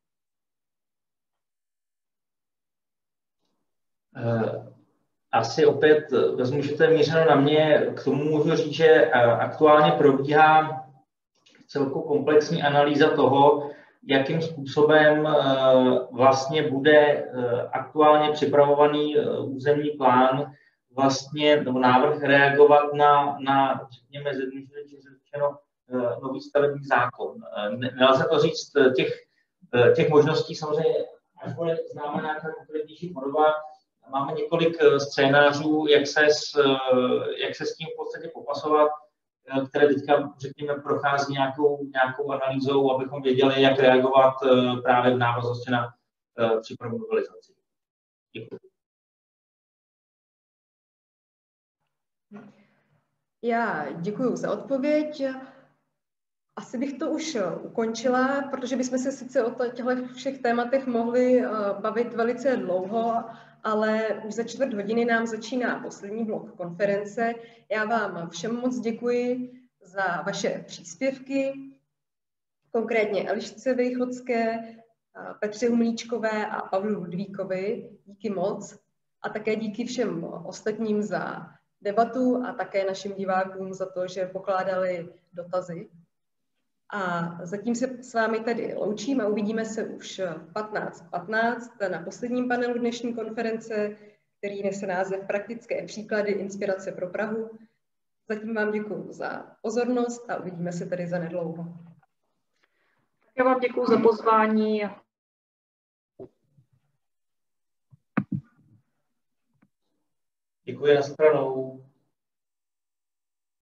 S4: Asi opět vezmu, že to je mířeno na mě. K tomu můžu říct, že aktuálně probíhá celkou komplexní analýza toho, jakým způsobem vlastně bude aktuálně připravovaný územní plán vlastně, nebo návrh reagovat na řekněme, řečeno, nový stavební zákon. Nelze to říct, těch možností samozřejmě, až bude známa nějaká konkrétnější podoba, máme několik scénářů, jak se s tím v podstatě popasovat, které teďka, řekněme, prochází nějakou analýzou, abychom věděli, jak reagovat právě v návaznosti na přípravu novelizaci. Děkuji.
S1: Já děkuji za odpověď. Asi bych to už ukončila, protože bychom se sice o těchto všech tématech mohli bavit velice dlouho, ale už za 4 hodiny nám začíná poslední blok konference. Já vám všem moc děkuji za vaše příspěvky, konkrétně Elišce Vejchodské, Petře Humlíčkové a Pavlu Ludvíkovi. Díky moc a také díky všem ostatním za debatu a také našim divákům za to, že pokládali dotazy. A zatím se s vámi tedy loučím a uvidíme se už v 15:15 na posledním panelu dnešní konference, který nese název Praktické příklady inspirace pro Prahu. Zatím vám děkuji za pozornost a uvidíme se tedy za nedlouho.
S2: Já vám děkuji za pozvání.
S4: Děkuji, na shledanou.